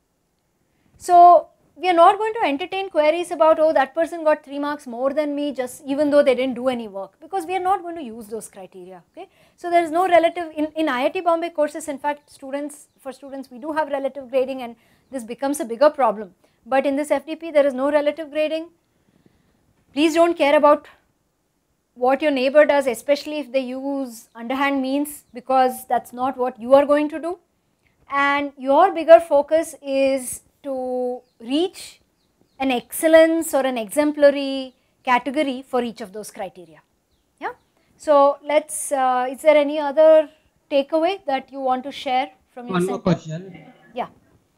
So we are not going to entertain queries about, oh, that person got three marks more than me just even though they didn't do any work, because we are not going to use those criteria. Okay. So there is no relative, in, in I I T Bombay courses, in fact students, for students we do have relative grading, and this becomes a bigger problem. But in this F D P there is no relative grading. Please don't care about what your neighbor does, especially if they use underhand means, because that's not what you are going to do. And your bigger focus is to reach an excellence or an exemplary category for each of those criteria. Yeah. So let's, uh, is there any other takeaway that you want to share from your One center? more question. Yeah.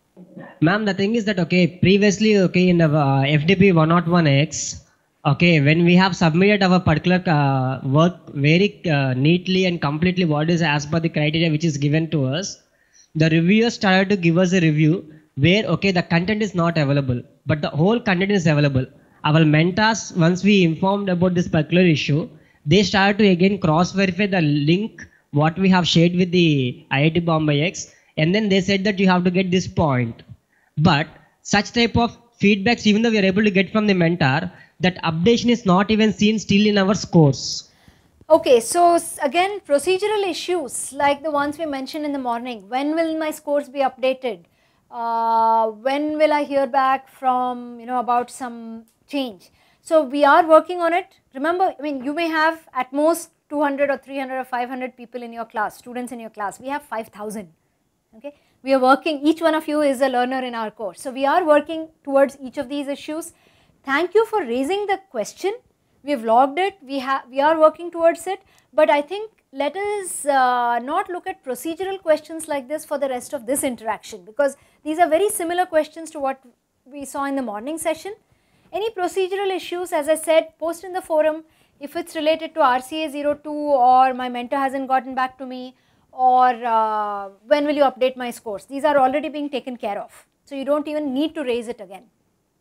Ma'am, the thing is that, okay, previously, okay, in the uh, F D P one oh one X, okay, when we have submitted our particular uh, work very uh, neatly and completely what is as per the criteria which is given to us, the reviewers started to give us a review where, okay, the content is not available, but the whole content is available. Our mentors, once we informed about this particular issue, they started to again cross verify the link what we have shared with the I I T Bombay X, and then they said that you have to get this point. But such type of feedbacks, even though we are able to get from the mentor, that updation is not even seen still in our scores. Okay, so again procedural issues like the ones we mentioned in the morning. When will my scores be updated? Uh, when will I hear back from, you know, about some change? So we are working on it. Remember, I mean, you may have at most two hundred or three hundred or five hundred people in your class, students in your class. We have five thousand. Okay, we are working, each one of you is a learner in our course. So we are working towards each of these issues. Thank you for raising the question. We have logged it, we, have, we are working towards it, but I think let us uh, not look at procedural questions like this for the rest of this interaction, because these are very similar questions to what we saw in the morning session. Any procedural issues, as I said, post in the forum. If it's related to R C A zero two or my mentor hasn't gotten back to me, or uh, when will you update my scores, these are already being taken care of. So you don't even need to raise it again.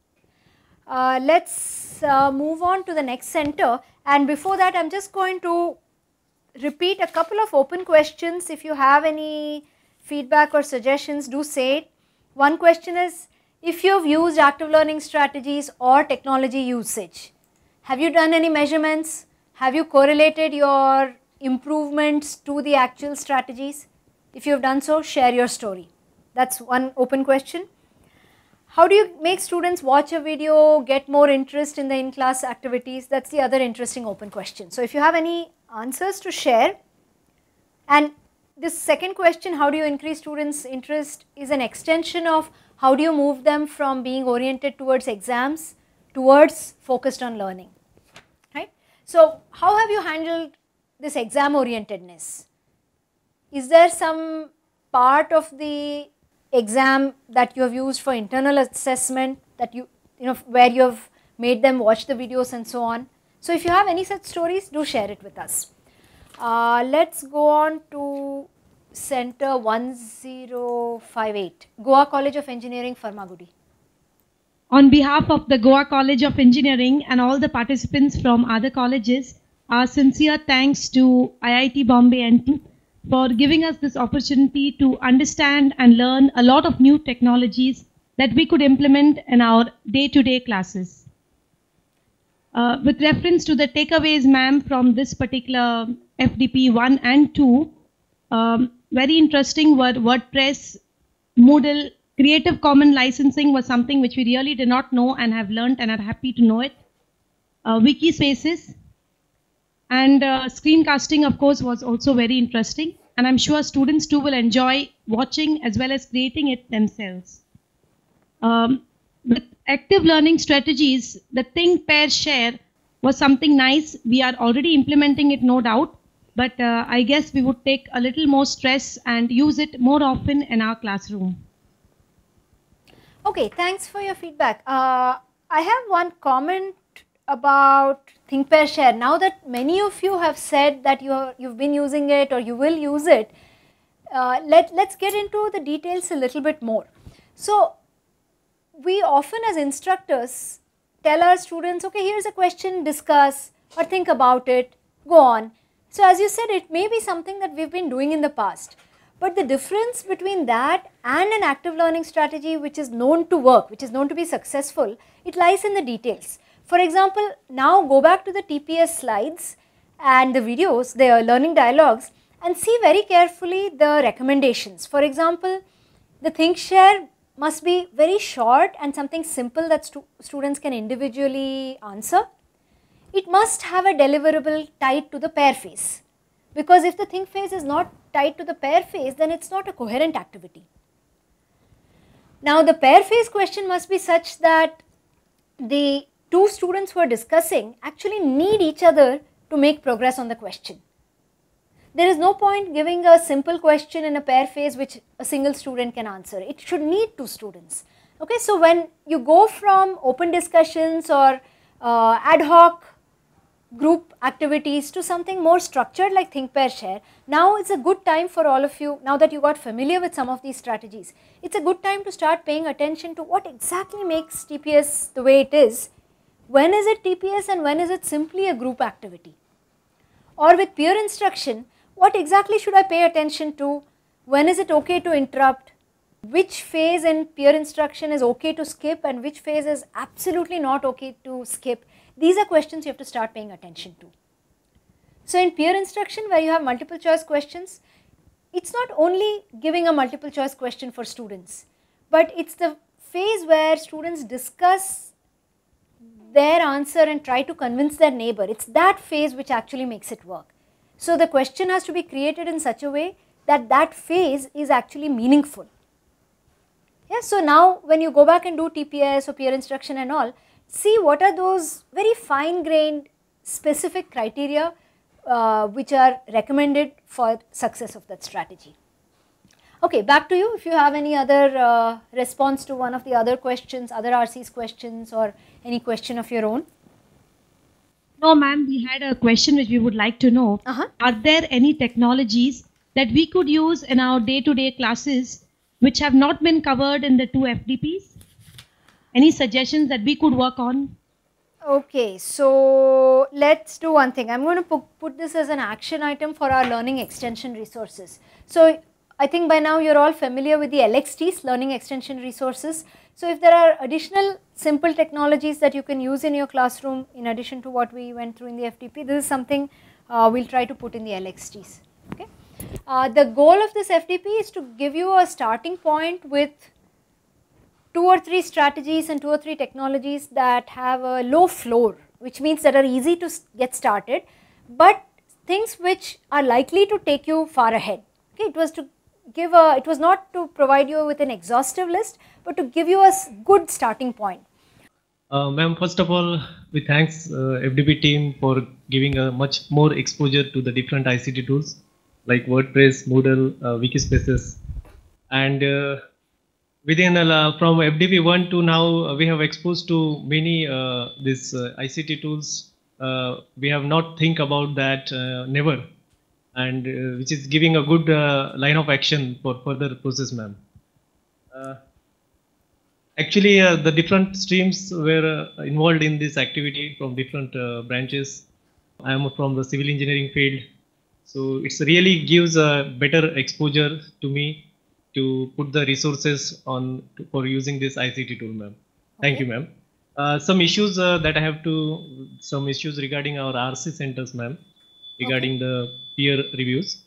Uh, let's uh, move on to the next center, and before that I am just going to repeat a couple of open questions. If you have any feedback or suggestions, do say it. One question is, if you have used active learning strategies or technology usage, have you done any measurements? Have you correlated your improvements to the actual strategies? If you have done so, share your story. That's one open question. How do you make students watch a video, get more interest in the in-class activities? That's the other interesting open question. So if you have any answers to share, and this second question, how do you increase students' interest, is an extension of How do you move them from being oriented towards exams towards focused on learning, right? So how have you handled this exam orientedness? Is there some part of the exam that you have used for internal assessment, that you, you know, where you have made them watch the videos and so on? So if you have any such stories, do share it with us. Uh, let's go on to Center one zero five eight, Goa College of Engineering, Farmagudi. On behalf of the Goa College of Engineering and all the participants from other colleges, our sincere thanks to I I T Bombay and for giving us this opportunity to understand and learn a lot of new technologies that we could implement in our day-to-day classes. Uh, with reference to the takeaways, ma'am, from this particular F D P one and two, um, very interesting were WordPress, Moodle, Creative Commons licensing was something which we really did not know and have learned and are happy to know it. Uh, Wiki Spaces and uh, screencasting, of course, was also very interesting, and I'm sure students too will enjoy watching as well as creating it themselves. Um, with active learning strategies, the think, pair, share was something nice. We are already implementing it, no doubt, but uh, I guess we would take a little more stress and use it more often in our classroom. Okay, thanks for your feedback. Uh, I have one comment about think, pair, share. Now that many of you have said that you are, you've been using it or you will use it, uh, let, let's get into the details a little bit more. So we often as instructors tell our students, okay, here's a question, discuss or think about it, go on. So as you said, it may be something that we've been doing in the past, but the difference between that and an active learning strategy which is known to work, which is known to be successful, it lies in the details. For example, now go back to the T P S slides and the videos, the learning dialogues, and see very carefully the recommendations. For example, the think, share must be very short and something simple that stu students can individually answer. It must have a deliverable tied to the pair phase, because if the think phase is not tied to the pair phase, then it's not a coherent activity. Now the pair phase question must be such that the two students who are discussing actually need each other to make progress on the question. There is no point giving a simple question in a pair phase which a single student can answer. It should need two students. Okay, so when you go from open discussions or uh, ad hoc group activities to something more structured like think, pair, share, now it's a good time for all of you, now that you got familiar with some of these strategies, it's a good time to start paying attention to what exactly makes T P S the way it is. When is it T P S and when is it simply a group activity? Or with peer instruction, what exactly should I pay attention to? When is it okay to interrupt? Which phase in peer instruction is okay to skip and which phase is absolutely not okay to skip? These are questions you have to start paying attention to. So in peer instruction where you have multiple choice questions, it's not only giving a multiple choice question for students, but it's the phase where students discuss their answer and try to convince their neighbor. It's that phase which actually makes it work. So the question has to be created in such a way that that phase is actually meaningful. Yeah, so now when you go back and do T P S or peer instruction and all, see what are those very fine grained specific criteria uh, which are recommended for success of that strategy. Okay, back to you if you have any other uh, response to one of the other questions, other R C's questions or any question of your own. No, ma'am, we had a question which we would like to know. Uh-huh. Are there any technologies that we could use in our day-to-day classes which have not been covered in the two F D Ps? Any suggestions that we could work on? Okay, so let's do one thing. I'm going to put, put this as an action item for our learning extension resources. So I think by now you're all familiar with the L X Ts, learning extension resources. So if there are additional simple technologies that you can use in your classroom in addition to what we went through in the F D P, this is something uh, we'll try to put in the L X Ts. Okay. Uh, the goal of this F D P is to give you a starting point with two or three strategies and two or three technologies that have a low floor, which means that are easy to get started, but things which are likely to take you far ahead. Okay, it was to give a, it was not to provide you with an exhaustive list, but to give you a s- good starting point. Uh, Ma'am, first of all, we thanks uh, F D P team for giving a much more exposure to the different I C T tools like WordPress, Moodle, uh, Wikispaces, and uh, within uh, from F D P one to now, uh, we have exposed to many uh, these uh, I C T tools. Uh, we have not think about that uh, never, and uh, which is giving a good uh, line of action for further process, ma'am. Uh, Actually, uh, the different streams were uh, involved in this activity from different uh, branches. I am from the civil engineering field, so it really gives a better exposure to me to put the resources on to, for using this I C T tool, ma'am. Thank Okay. you, ma'am. Uh, some issues uh, that I have to, some issues regarding our R C centers, ma'am, regarding the peer reviews.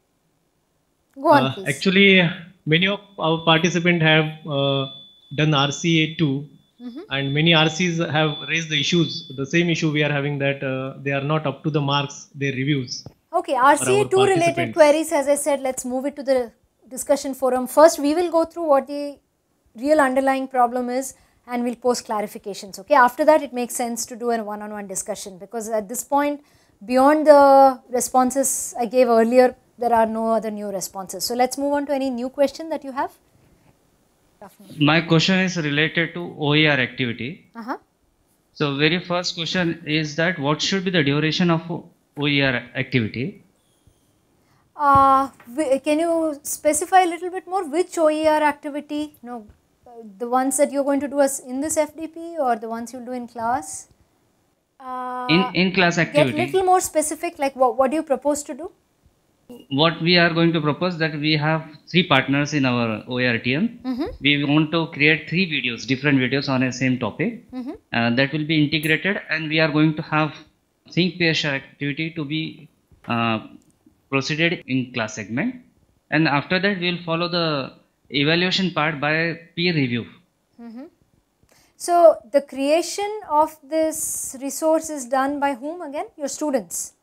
Go on, Uh, please. actually, many of our participants have uh, done R C A too, Mhm. and many R Cs have raised the issues. The same issue we are having, that uh, they are not up to the marks, their reviews. Okay, R for C A our two related participants. queries, as I said, let's move it to the discussion forum. First, we will go through what the real underlying problem is and we'll post clarifications. Okay, after that, it makes sense to do a one on one discussion, because at this point, beyond the responses I gave earlier, there are no other new responses. So, let's move on to any new question that you have. My question is related to O E R activity. Uh-huh. So very first question is that what should be the duration of O E R activity? Uh, wi- can you specify a little bit more which O E R activity? No, uh, the ones that you're going to do as in this F D P or the ones you'll do in class? Uh, In in class Get activity, little more specific, like what, what do you propose to do? what we are going to propose, that we have three partners in our O E R T M. Mm-hmm. We want to create three videos, different videos on a same topic. Mm-hmm. Uh, that will be integrated, and we are going to have think pair share activity to be uh, proceeded in class segment, and after that we will follow the evaluation part by peer review. Mm-hmm. So, the creation of this resource is done by whom again? Your students.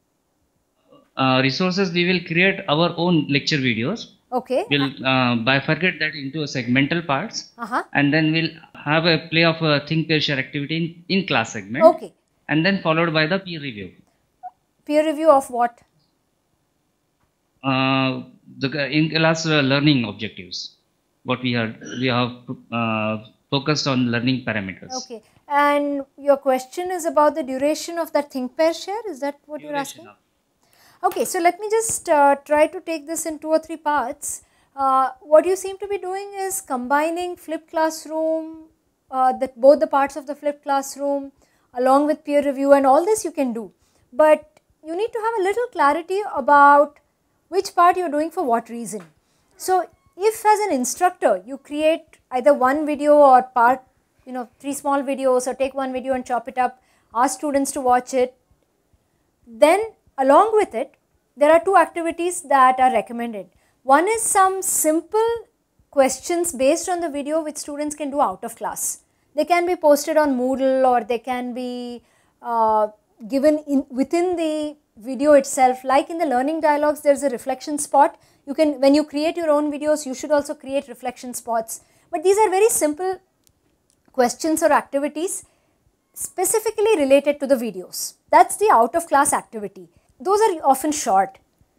Uh, resources, we will create our own lecture videos. Okay. We'll uh, bifurcate that into segmental parts, Uh-huh. and then we'll have a play of a think pair share activity in, in class segment. Okay. And then followed by the peer review. Peer review of what? Uh, the in class uh, learning objectives. What we are we have uh, focused on learning parameters. Okay. And your question is about the duration of that think pair share. Is that what you're asking? Okay. So let me just uh, try to take this in two or three parts. Uh, what you seem to be doing is combining flipped classroom, uh, that both the parts of the flipped classroom, along with peer review, and all this you can do. But you need to have a little clarity about which part you are doing for what reason. So, if as an instructor you create either one video or part, you know, three small videos, or take one video and chop it up, ask students to watch it, then along with it, there are two activities that are recommended. One is some simple questions based on the video which students can do out of class. They can be posted on Moodle, or they can be uh, given in within the video itself. Like in the learning dialogues, there is a reflection spot. You can, when you create your own videos, you should also create reflection spots. But these are very simple questions or activities specifically related to the videos. That's the out of class activity. Those are often short.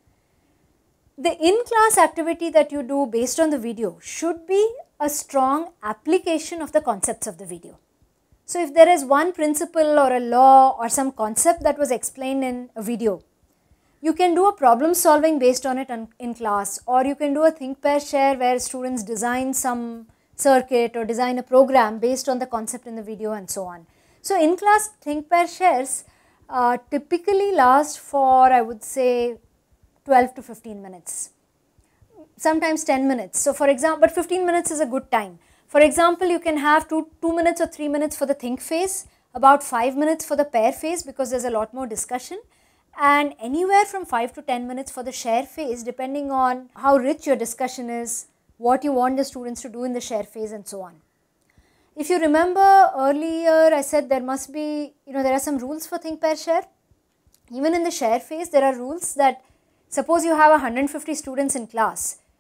The in-class activity that you do based on the video should be a strong application of the concepts of the video. So, if there is one principle or a law or some concept that was explained in a video, you can do a problem solving based on it in class, or you can do a think pair share where students design some circuit or design a program based on the concept in the video, and so on. So, in-class think pair shares uh, typically last for, I would say, twelve to fifteen minutes, sometimes ten minutes. So, for example, but fifteen minutes is a good time. For example, you can have two, two minutes or three minutes for the think phase, about five minutes for the pair phase, because there is a lot more discussion, and anywhere from five to ten minutes for the share phase, depending on how rich your discussion is, what you want the students to do in the share phase, and so on. If you remember earlier, I said there must be, you know, there are some rules for think pair share. Even in the share phase, there are rules that, suppose you have one hundred fifty students in class,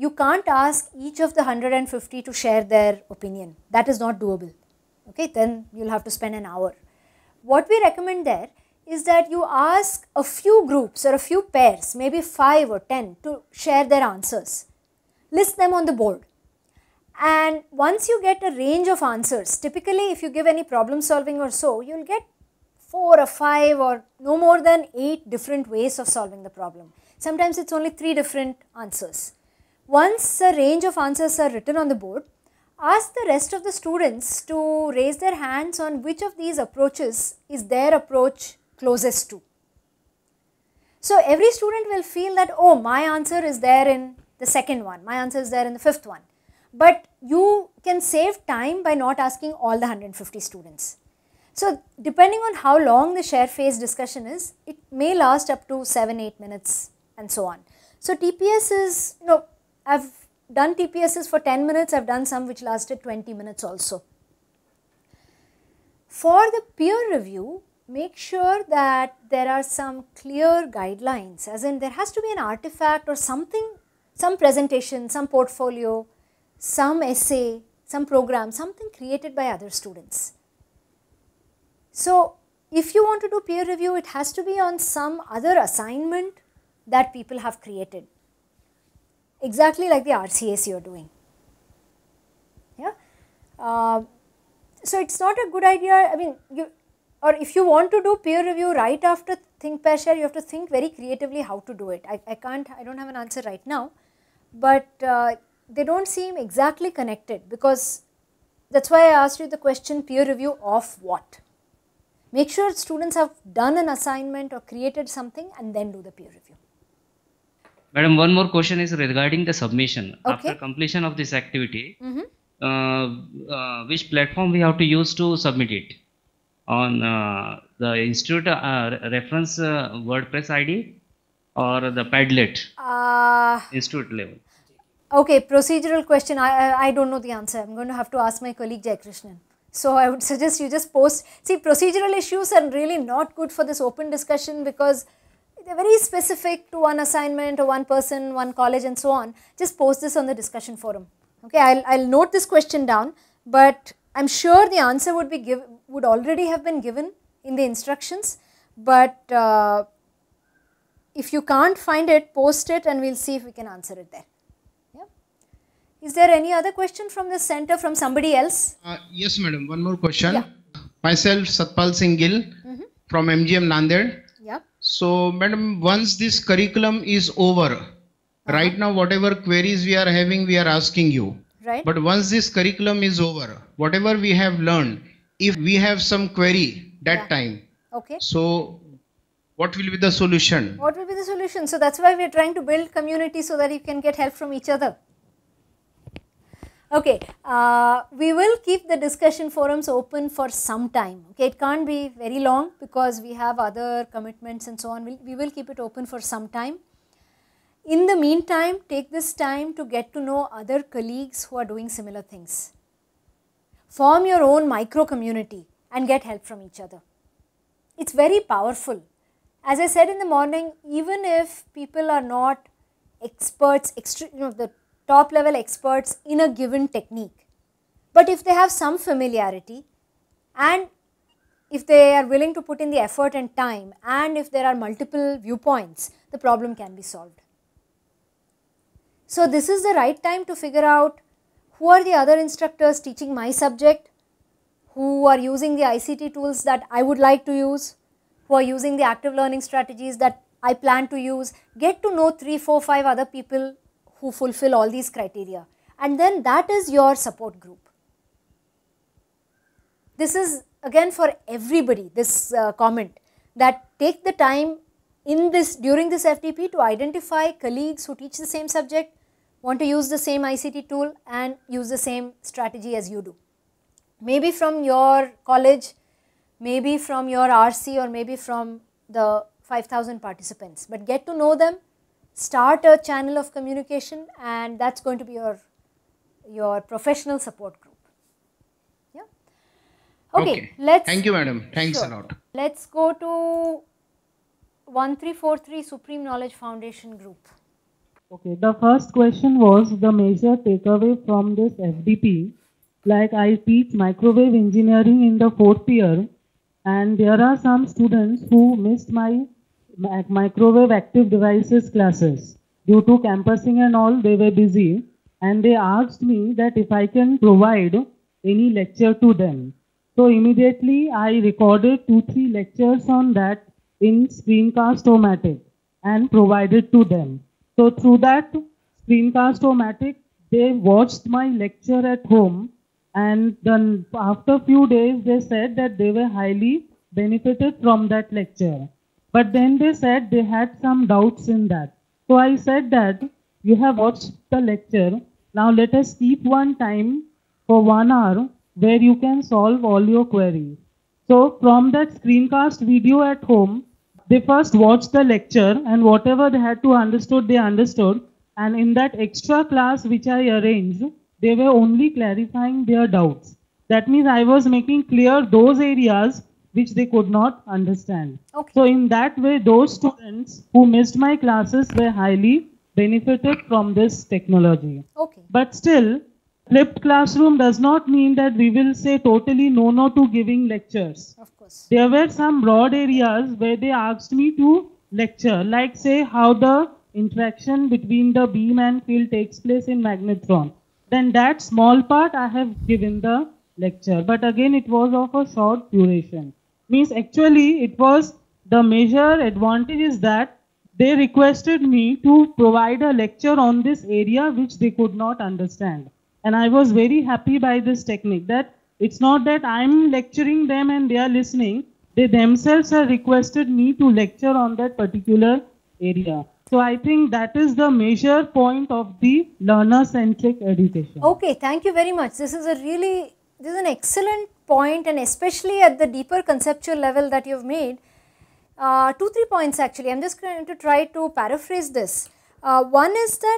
you can't ask each of the one hundred fifty to share their opinion. That is not doable. Okay, then you'll have to spend an hour. What we recommend there is that you ask a few groups or a few pairs, maybe five or ten, to share their answers. List them on the board. And once you get a range of answers, typically if you give any problem solving or so, you'll get four or five or no more than eight different ways of solving the problem. Sometimes it's only three different answers. Once a range of answers are written on the board, ask the rest of the students to raise their hands on which of these approaches is their approach closest to. So every student will feel that, oh, my answer is there in the second one, my answer is there in the fifth one. But you can save time by not asking all the one hundred fifty students. So depending on how long the share phase discussion is, it may last up to seven, eight minutes and so on. So T P S is, you know, I've done T P Ss for ten minutes, I've done some which lasted twenty minutes also. For the peer review, make sure that there are some clear guidelines, as in there has to be an artifact or something, some presentation, some portfolio, some essay, some program, something created by other students. So if you want to do peer review, it has to be on some other assignment that people have created. Exactly like the R C S you are doing. Yeah. Uh, so it's not a good idea. I mean, you, or if you want to do peer review right after Think, Pair, Share, you have to think very creatively how to do it. I, I can't, I don't have an answer right now, but uh, they don't seem exactly connected, because that's why I asked you the question, peer review of what? Make sure students have done an assignment or created something and then do the peer review. Madam, one more question is regarding the submission. Okay. After completion of this activity, Mm-hmm. uh, uh, which platform we have to use to submit it? On uh, the institute uh, reference uh, WordPress I D or the Padlet Uh, institute level? okay, procedural question. I, I, I don't know the answer. I'm going to have to ask my colleague Jai Krishnan. So I would suggest you just post. See, procedural issues are really not good for this open discussion, because they're very specific to one assignment or one person, one college and so on. Just post this on the discussion forum. Okay, I'll, I'll note this question down, but I'm sure the answer would be give, would already have been given in the instructions, but uh, if you can't find it, post it and we'll see if we can answer it there. Yeah. Is there any other question from the center, from somebody else? Uh, yes, madam. One more question. Yeah. Myself, Satpal Singh Gill, Mm-hmm. from M G M Nanded. Yeah. So, madam, once this curriculum is over, uh-huh. right now, whatever queries we are having, we are asking you. Right. But once this curriculum is over, whatever we have learned, if we have some query that Yeah. time, Okay. so what will be the solution? What will be the solution? So that's why we are trying to build community so that you can get help from each other. Okay, uh, we will keep the discussion forums open for some time. Okay, it can't be very long because we have other commitments and so on. We'll, we will keep it open for some time. In the meantime, take this time to get to know other colleagues who are doing similar things. Form your own micro community and get help from each other. It's very powerful. As I said in the morning, even if people are not experts, extre- you know, the top level experts in a given technique, but if they have some familiarity and if they are willing to put in the effort and time, and if there are multiple viewpoints, the problem can be solved. So this is the right time to figure out who are the other instructors teaching my subject, who are using the I C T tools that I would like to use, who are using the active learning strategies that I plan to use. Get to know three, four, five other people who fulfill all these criteria, and then that is your support group. This is again for everybody, this uh, comment, that take the time in this, during this F D P, to identify colleagues who teach the same subject, want to use the same I C T tool and use the same strategy as you do. Maybe from your college, maybe from your R C, or maybe from the five thousand participants, but get to know them, start a channel of communication, and that's going to be your, your professional support group. Yeah. Okay, Okay. let's. Thank you, madam. Thanks Sure. a lot. Let's go to one three four three Supreme Knowledge Foundation group. Okay, the first question was the major takeaway from this F D P. Like I teach microwave engineering in the fourth year, and there are some students who missed my mi- microwave active devices classes. Due to campusing and all, they were busy, and they asked me that if I can provide any lecture to them. So immediately I recorded two, three lectures on that in Screencast-O-Matic and provided to them. So through that Screencast-O-Matic, they watched my lecture at home, and then after few days they said that they were highly benefited from that lecture. But then they said they had some doubts in that. So I said that you have watched the lecture, now let us keep one time for one hour where you can solve all your queries. So from that screencast video at home, they first watched the lecture and whatever they had to understood, they understood. And in that extra class which I arranged, they were only clarifying their doubts. That means I was making clear those areas which they could not understand. Okay. So in that way, those students who missed my classes were highly benefited from this technology. Okay. But still, flipped classroom does not mean that we will say totally no no to giving lectures. Of course. There were some broad areas where they asked me to lecture, like say how the interaction between the beam and field takes place in magnetron. Then that small part I have given the lecture, but again it was of a short duration. Means actually it was the major advantage is that they requested me to provide a lecture on this area which they could not understand. And I was very happy by this technique that it's not that I'm lecturing them and they are listening. They themselves have requested me to lecture on that particular area. So I think that is the major point of the learner-centric education. Okay, thank you very much. This is a really, this is an excellent point, and especially at the deeper conceptual level that you've made. Uh, two, three points actually. I'm just going to try to paraphrase this. Uh, one is that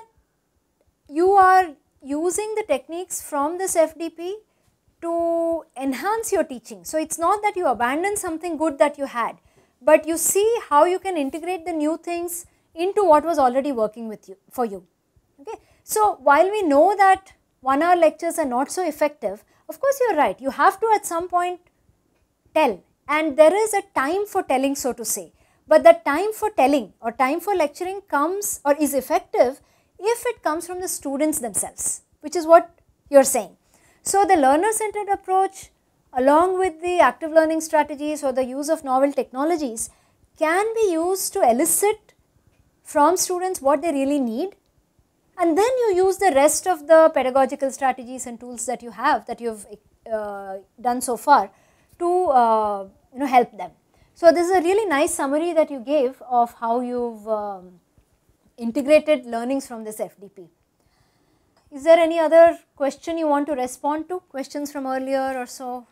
you are using the techniques from this F D P to enhance your teaching. So it's not that you abandon something good that you had, but you see how you can integrate the new things into what was already working with you for you. Okay. So while we know that one hour lectures are not so effective, of course you are right, you have to at some point tell, and there is a time for telling, so to say. But the time for telling or time for lecturing comes or is effective if it comes from the students themselves, which is what you are saying. So the learner-centered approach along with the active learning strategies or the use of novel technologies can be used to elicit from students what they really need, and then you use the rest of the pedagogical strategies and tools that you have, that you have uh, done so far, to uh, you know, help them. So this is a really nice summary that you gave of how you've um, integrated learnings from this F D P. Is there any other question you want to respond to? Questions from earlier or so?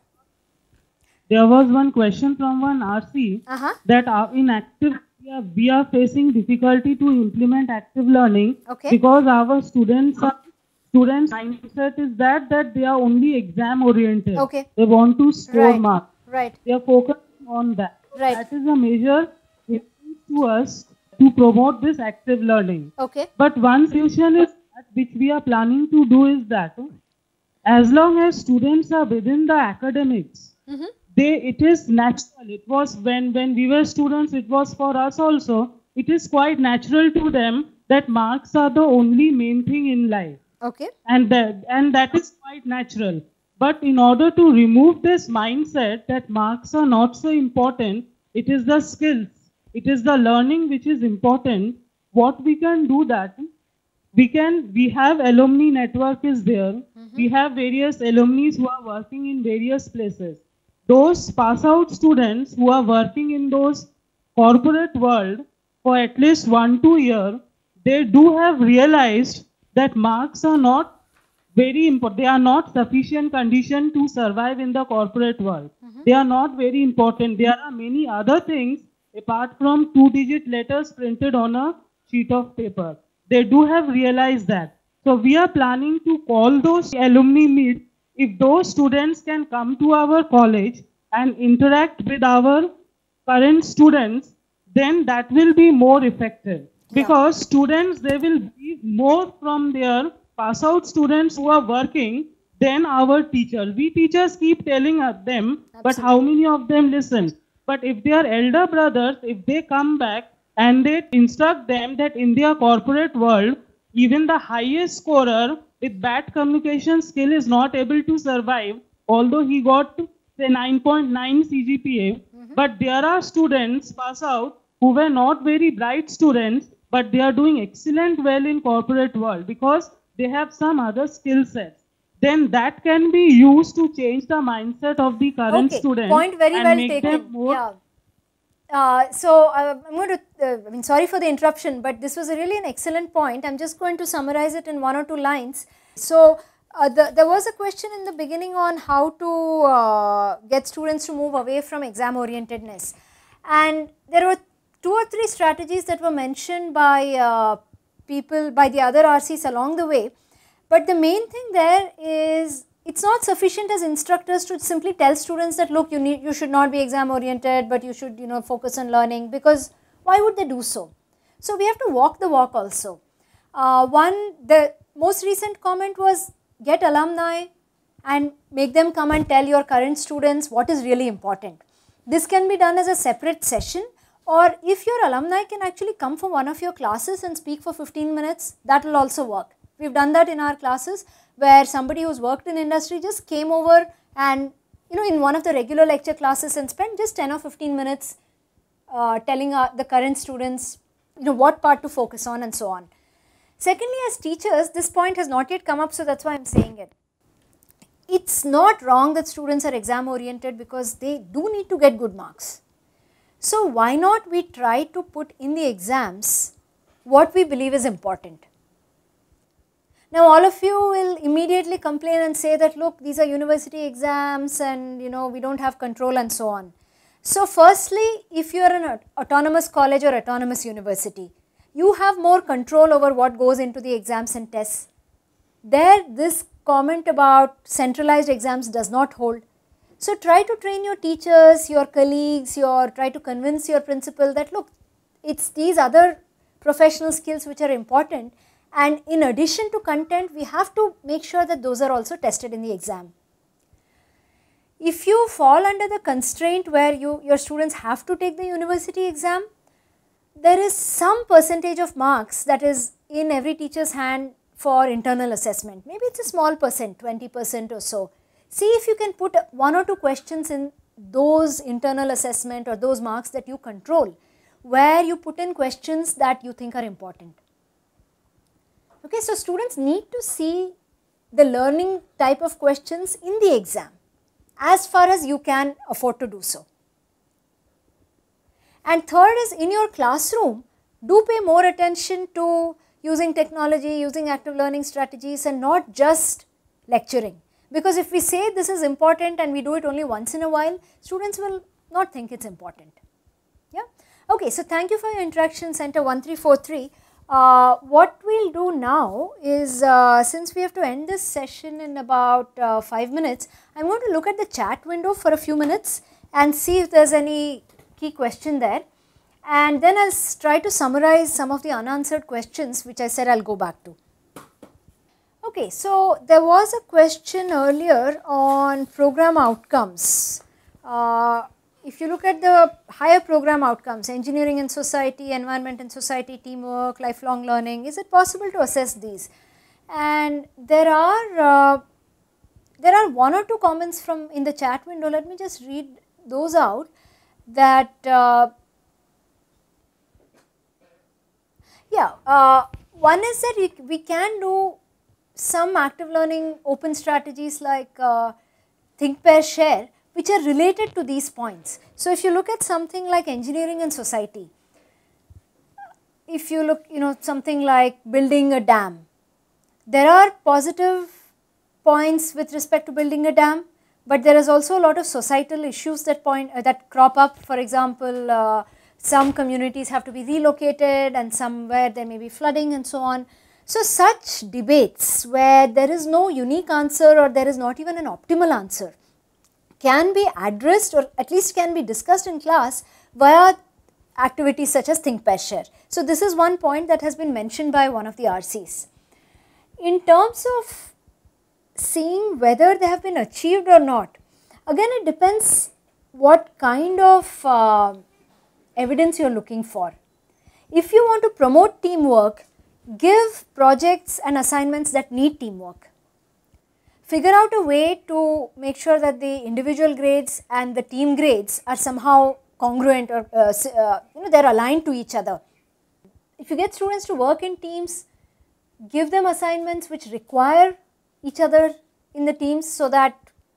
There was one question from one R C uh-huh. that uh, in active we are, we are facing difficulty to implement active learning okay. because our students are, students mindset is that that they are only exam oriented. Okay. They want to score right. marks. Right. They are focusing on that. Right. That is a major influence to us to promote this active learning. Okay. But one solution is that which we are planning to do is that as long as students are within the academics, mm-hmm. they it is natural. It was when when we were students, it was for us also. It is quite natural to them that marks are the only main thing in life. Okay. And that and that is quite natural. But in order to remove this mindset that marks are not so important, it is the skills, it is the learning which is important. What we can do that, we can, we have alumni network is there. Mm-hmm. We have various alumni who are working in various places. Those pass out students who are working in those corporate world for at least one, two years, they do have realized that marks are not very important. They are not sufficient condition to survive in the corporate world. Mm-hmm. They are not very important. There are many other things apart from two digit letters printed on a sheet of paper. They do have realized that. So we are planning to call those alumni meet. If those students can come to our college and interact with our current students, then that will be more effective. because yeah. students, they will be more from their pass out students who are working than our teachers. We teachers keep telling them, Absolutely. But how many of them listen? But if their elder brothers, if they come back and they instruct them that in their corporate world, even the highest scorer with bad communication skill is not able to survive, although he got say nine point nine C G P A, mm-hmm. but there are students pass out who were not very bright students, but they are doing excellent well in corporate world because they have some other skill sets. Then that can be used to change the mindset of the current okay. students. Point very and well make taken. Them more yeah. Uh, so uh, I'm going to, uh, I mean, sorry for the interruption, but this was a really an excellent point. I'm just going to summarize it in one or two lines. So uh, the, there was a question in the beginning on how to uh, get students to move away from exam orientedness, and there were two or three strategies that were mentioned by uh, people, by the other R Cs along the way. But the main thing there is, it's not sufficient as instructors to simply tell students that look, you need, you should not be exam oriented, but you should, you know, focus on learning, because why would they do so? So we have to walk the walk also. Uh, one, the most recent comment was, get alumni and make them come and tell your current students what is really important. This can be done as a separate session, or if your alumni can actually come for one of your classes and speak for fifteen minutes, that will also work. We have done that in our classes, where somebody who's worked in industry just came over and, you know, in one of the regular lecture classes and spent just ten or fifteen minutes uh, telling uh, the current students, you know, what part to focus on and so on. Secondly, as teachers, this point has not yet come up, so that's why I'm saying it. It's not wrong that students are exam oriented, because they do need to get good marks. So why not we try to put in the exams what we believe is important. Now all of you will immediately complain and say that look, these are university exams and you know we don't have control and so on. So firstly, if you are an autonomous college or autonomous university, you have more control over what goes into the exams and tests. There, this comment about centralized exams does not hold. So try to train your teachers, your colleagues, your try to convince your principal that look, it's these other professional skills which are important, and in addition to content, we have to make sure that those are also tested in the exam. If you fall under the constraint where you, your students have to take the university exam, there is some percentage of marks that is in every teacher's hand for internal assessment. Maybe it's a small percent, twenty percent or so. See if you can put one or two questions in those internal assessment or those marks that you control, where you put in questions that you think are important. Okay, so students need to see the learning type of questions in the exam, as far as you can afford to do so. And third is, in your classroom, do pay more attention to using technology, using active learning strategies, and not just lecturing. Because if we say this is important and we do it only once in a while, students will not think it's important. Yeah. Okay, so thank you for your interaction, Center one three four three. Uh, what we'll do now is, uh, since we have to end this session in about uh, five minutes, I'm going to look at the chat window for a few minutes and see if there's any key question there, and then I'll try to summarize some of the unanswered questions which I said I'll go back to. Okay, so there was a question earlier on program outcomes. Uh, if you look at the higher program outcomes, engineering and society, environment and society, teamwork, lifelong learning, is it possible to assess these? And there are uh, there are one or two comments from in the chat window. Let me just read those out. That uh, yeah, uh, one is that we, we can do some active learning open strategies like uh, think, pair, share, which are related to these points. So if you look at something like engineering and society, if you look, you know, something like building a dam, there are positive points with respect to building a dam, but there is also a lot of societal issues that point uh, that crop up. For example, uh, some communities have to be relocated, and somewhere there may be flooding and so on. So such debates where there is no unique answer or there is not even an optimal answer can be addressed, or at least can be discussed in class via activities such as think, pair, share. So this is one point that has been mentioned by one of the R Cs. In terms of seeing whether they have been achieved or not, again it depends what kind of uh, evidence you are looking for. If you want to promote teamwork, give projects and assignments that need teamwork. Figure out a way to make sure that the individual grades and the team grades are somehow congruent or uh, uh, you know, they are aligned to each other. If you get students to work in teams, give them assignments which require each other in the teams, so that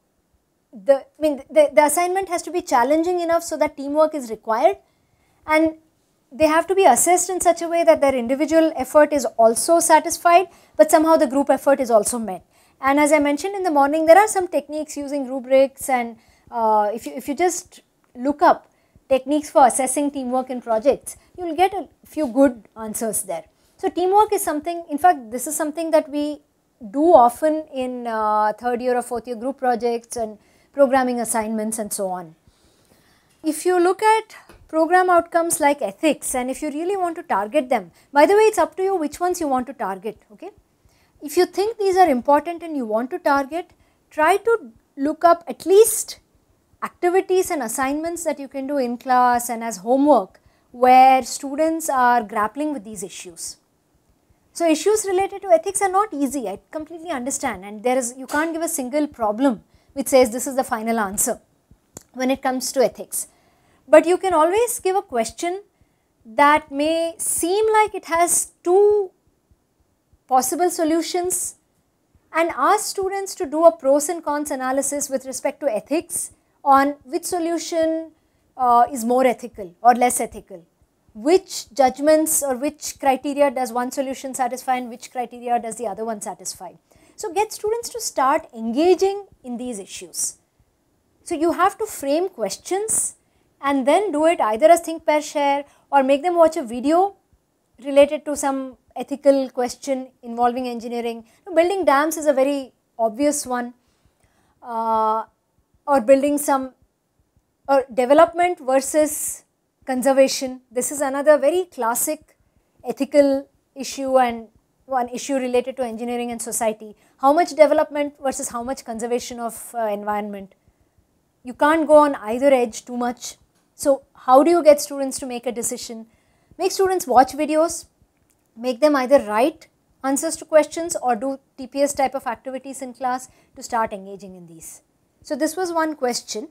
the, I mean, the, the assignment has to be challenging enough so that teamwork is required, and they have to be assessed in such a way that their individual effort is also satisfied, but somehow the group effort is also met. And as I mentioned in the morning, there are some techniques using rubrics, and uh, if, you, if you just look up techniques for assessing teamwork in projects, you will get a few good answers there. So teamwork is something, in fact this is something that we do often in uh, third year or fourth year group projects and programming assignments and so on. If you look at program outcomes like ethics, and if you really want to target them, by the way it's up to you which ones you want to target, okay. If you think these are important and you want to target, try to look up at least activities and assignments that you can do in class and as homework where students are grappling with these issues. So issues related to ethics are not easy, I completely understand, and there is, you can't give a single problem which says this is the final answer when it comes to ethics. But you can always give a question that may seem like it has two possible solutions and ask students to do a pros and cons analysis with respect to ethics on which solution uh, is more ethical or less ethical. Which judgments or which criteria does one solution satisfy and which criteria does the other one satisfy. So get students to start engaging in these issues. So you have to frame questions and then do it either as think, pair, share, or make them watch a video related to some ethical question involving engineering. Building dams is a very obvious one, uh, or building some, or development versus conservation. This is another very classic ethical issue and one issue related to engineering and society. How much development versus how much conservation of uh, environment. You can't go on either edge too much. So how do you get students to make a decision? Make students watch videos, make them either write answers to questions or do T P S type of activities in class to start engaging in these. So this was one question.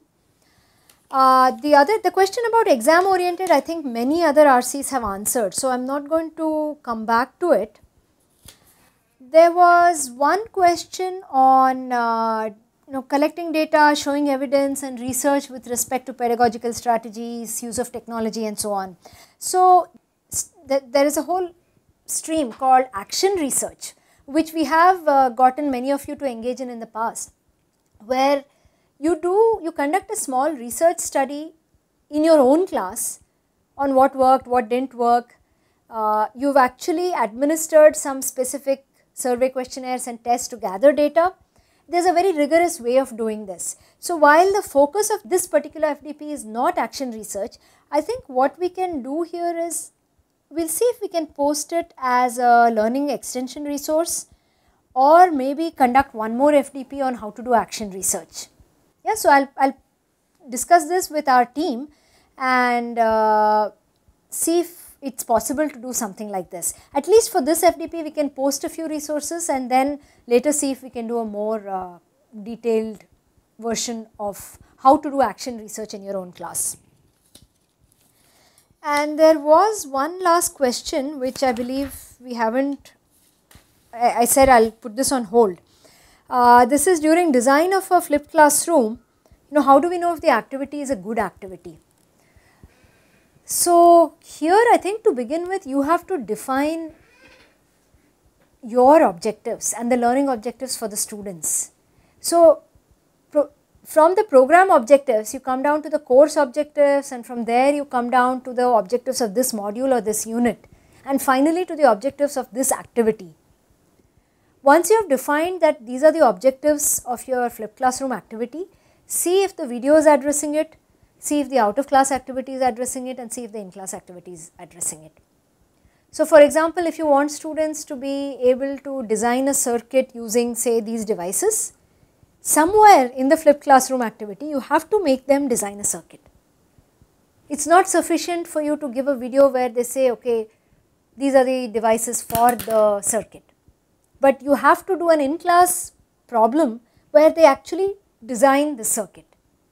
Uh, the other, the question about exam oriented, I think many other R Cs have answered, so I am not going to come back to it. There was one question on uh, you know, collecting data, showing evidence and research with respect to pedagogical strategies, use of technology and so on. So th there is a whole stream called action research, which we have uh, gotten many of you to engage in in the past, where you do, you conduct a small research study in your own class on what worked, what didn't work. Uh, you've actually administered some specific survey questionnaires and tests to gather data. There's a very rigorous way of doing this. So while the focus of this particular F D P is not action research, I think what we can do here is, we'll see if we can post it as a learning extension resource or maybe conduct one more F D P on how to do action research. Yeah, so I'll, I'll discuss this with our team and uh, see if it's possible to do something like this. At least for this F D P we can post a few resources and then later see if we can do a more uh, detailed version of how to do action research in your own class. And there was one last question which I believe we haven't, I, I said I'll put this on hold. Uh, this is during design of a flipped classroom, you know, how do we know if the activity is a good activity? So here I think to begin with you have to define your objectives and the learning objectives for the students. So pro from the program objectives you come down to the course objectives, and from there you come down to the objectives of this module or this unit, and finally to the objectives of this activity. Once you have defined that these are the objectives of your flipped classroom activity, see if the video is addressing it, see if the out of class activity is addressing it, and see if the in class activity is addressing it. So for example, if you want students to be able to design a circuit using say these devices, somewhere in the flipped classroom activity you have to make them design a circuit. It is not sufficient for you to give a video where they say, okay, these are the devices for the circuit, but you have to do an in class problem where they actually design the circuit.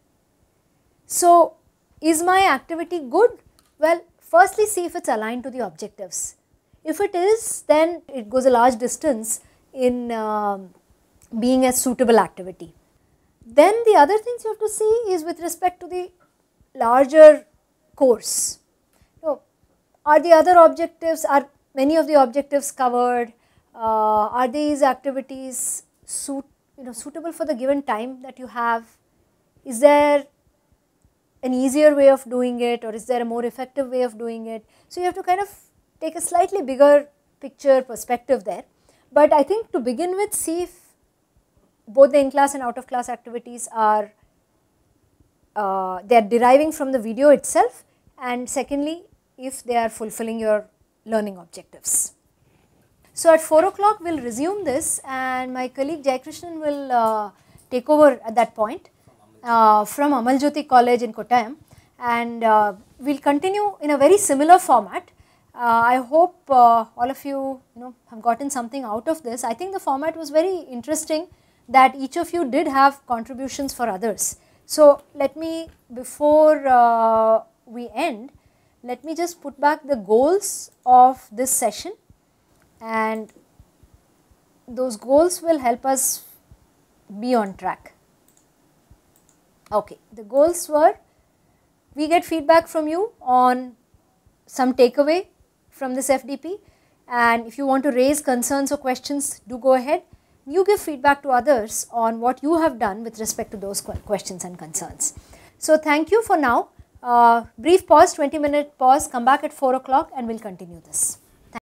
So is my activity good? Well, firstly see if it is aligned to the objectives. If it is, then it goes a large distance in uh, being a suitable activity. Then the other things you have to see is with respect to the larger course. So, are the other objectives, are many of the objectives covered, uh, are these activities suit, you know, suitable for the given time that you have, is there an easier way of doing it, or is there a more effective way of doing it. So you have to kind of take a slightly bigger picture perspective there, but I think to begin with see if both the in class and out of class activities are uh, they are deriving from the video itself, and secondly if they are fulfilling your learning objectives. So at four o'clock we will resume this, and my colleague Jai Krishnan will uh, take over at that point uh, from Amal Jyoti College in Kottayam, and uh, we will continue in a very similar format. Uh, I hope uh, all of you, you know, have gotten something out of this. I think the format was very interesting, that each of you did have contributions for others. So let me, before uh, we end, let me just put back the goals of this session, and those goals will help us be on track. Okay, the goals were, we get feedback from you on some takeaway from this F D P, and if you want to raise concerns or questions, do go ahead. You give feedback to others on what you have done with respect to those questions and concerns. So thank you for now. Uh, brief pause, twenty minute pause, come back at four o'clock and we will continue this.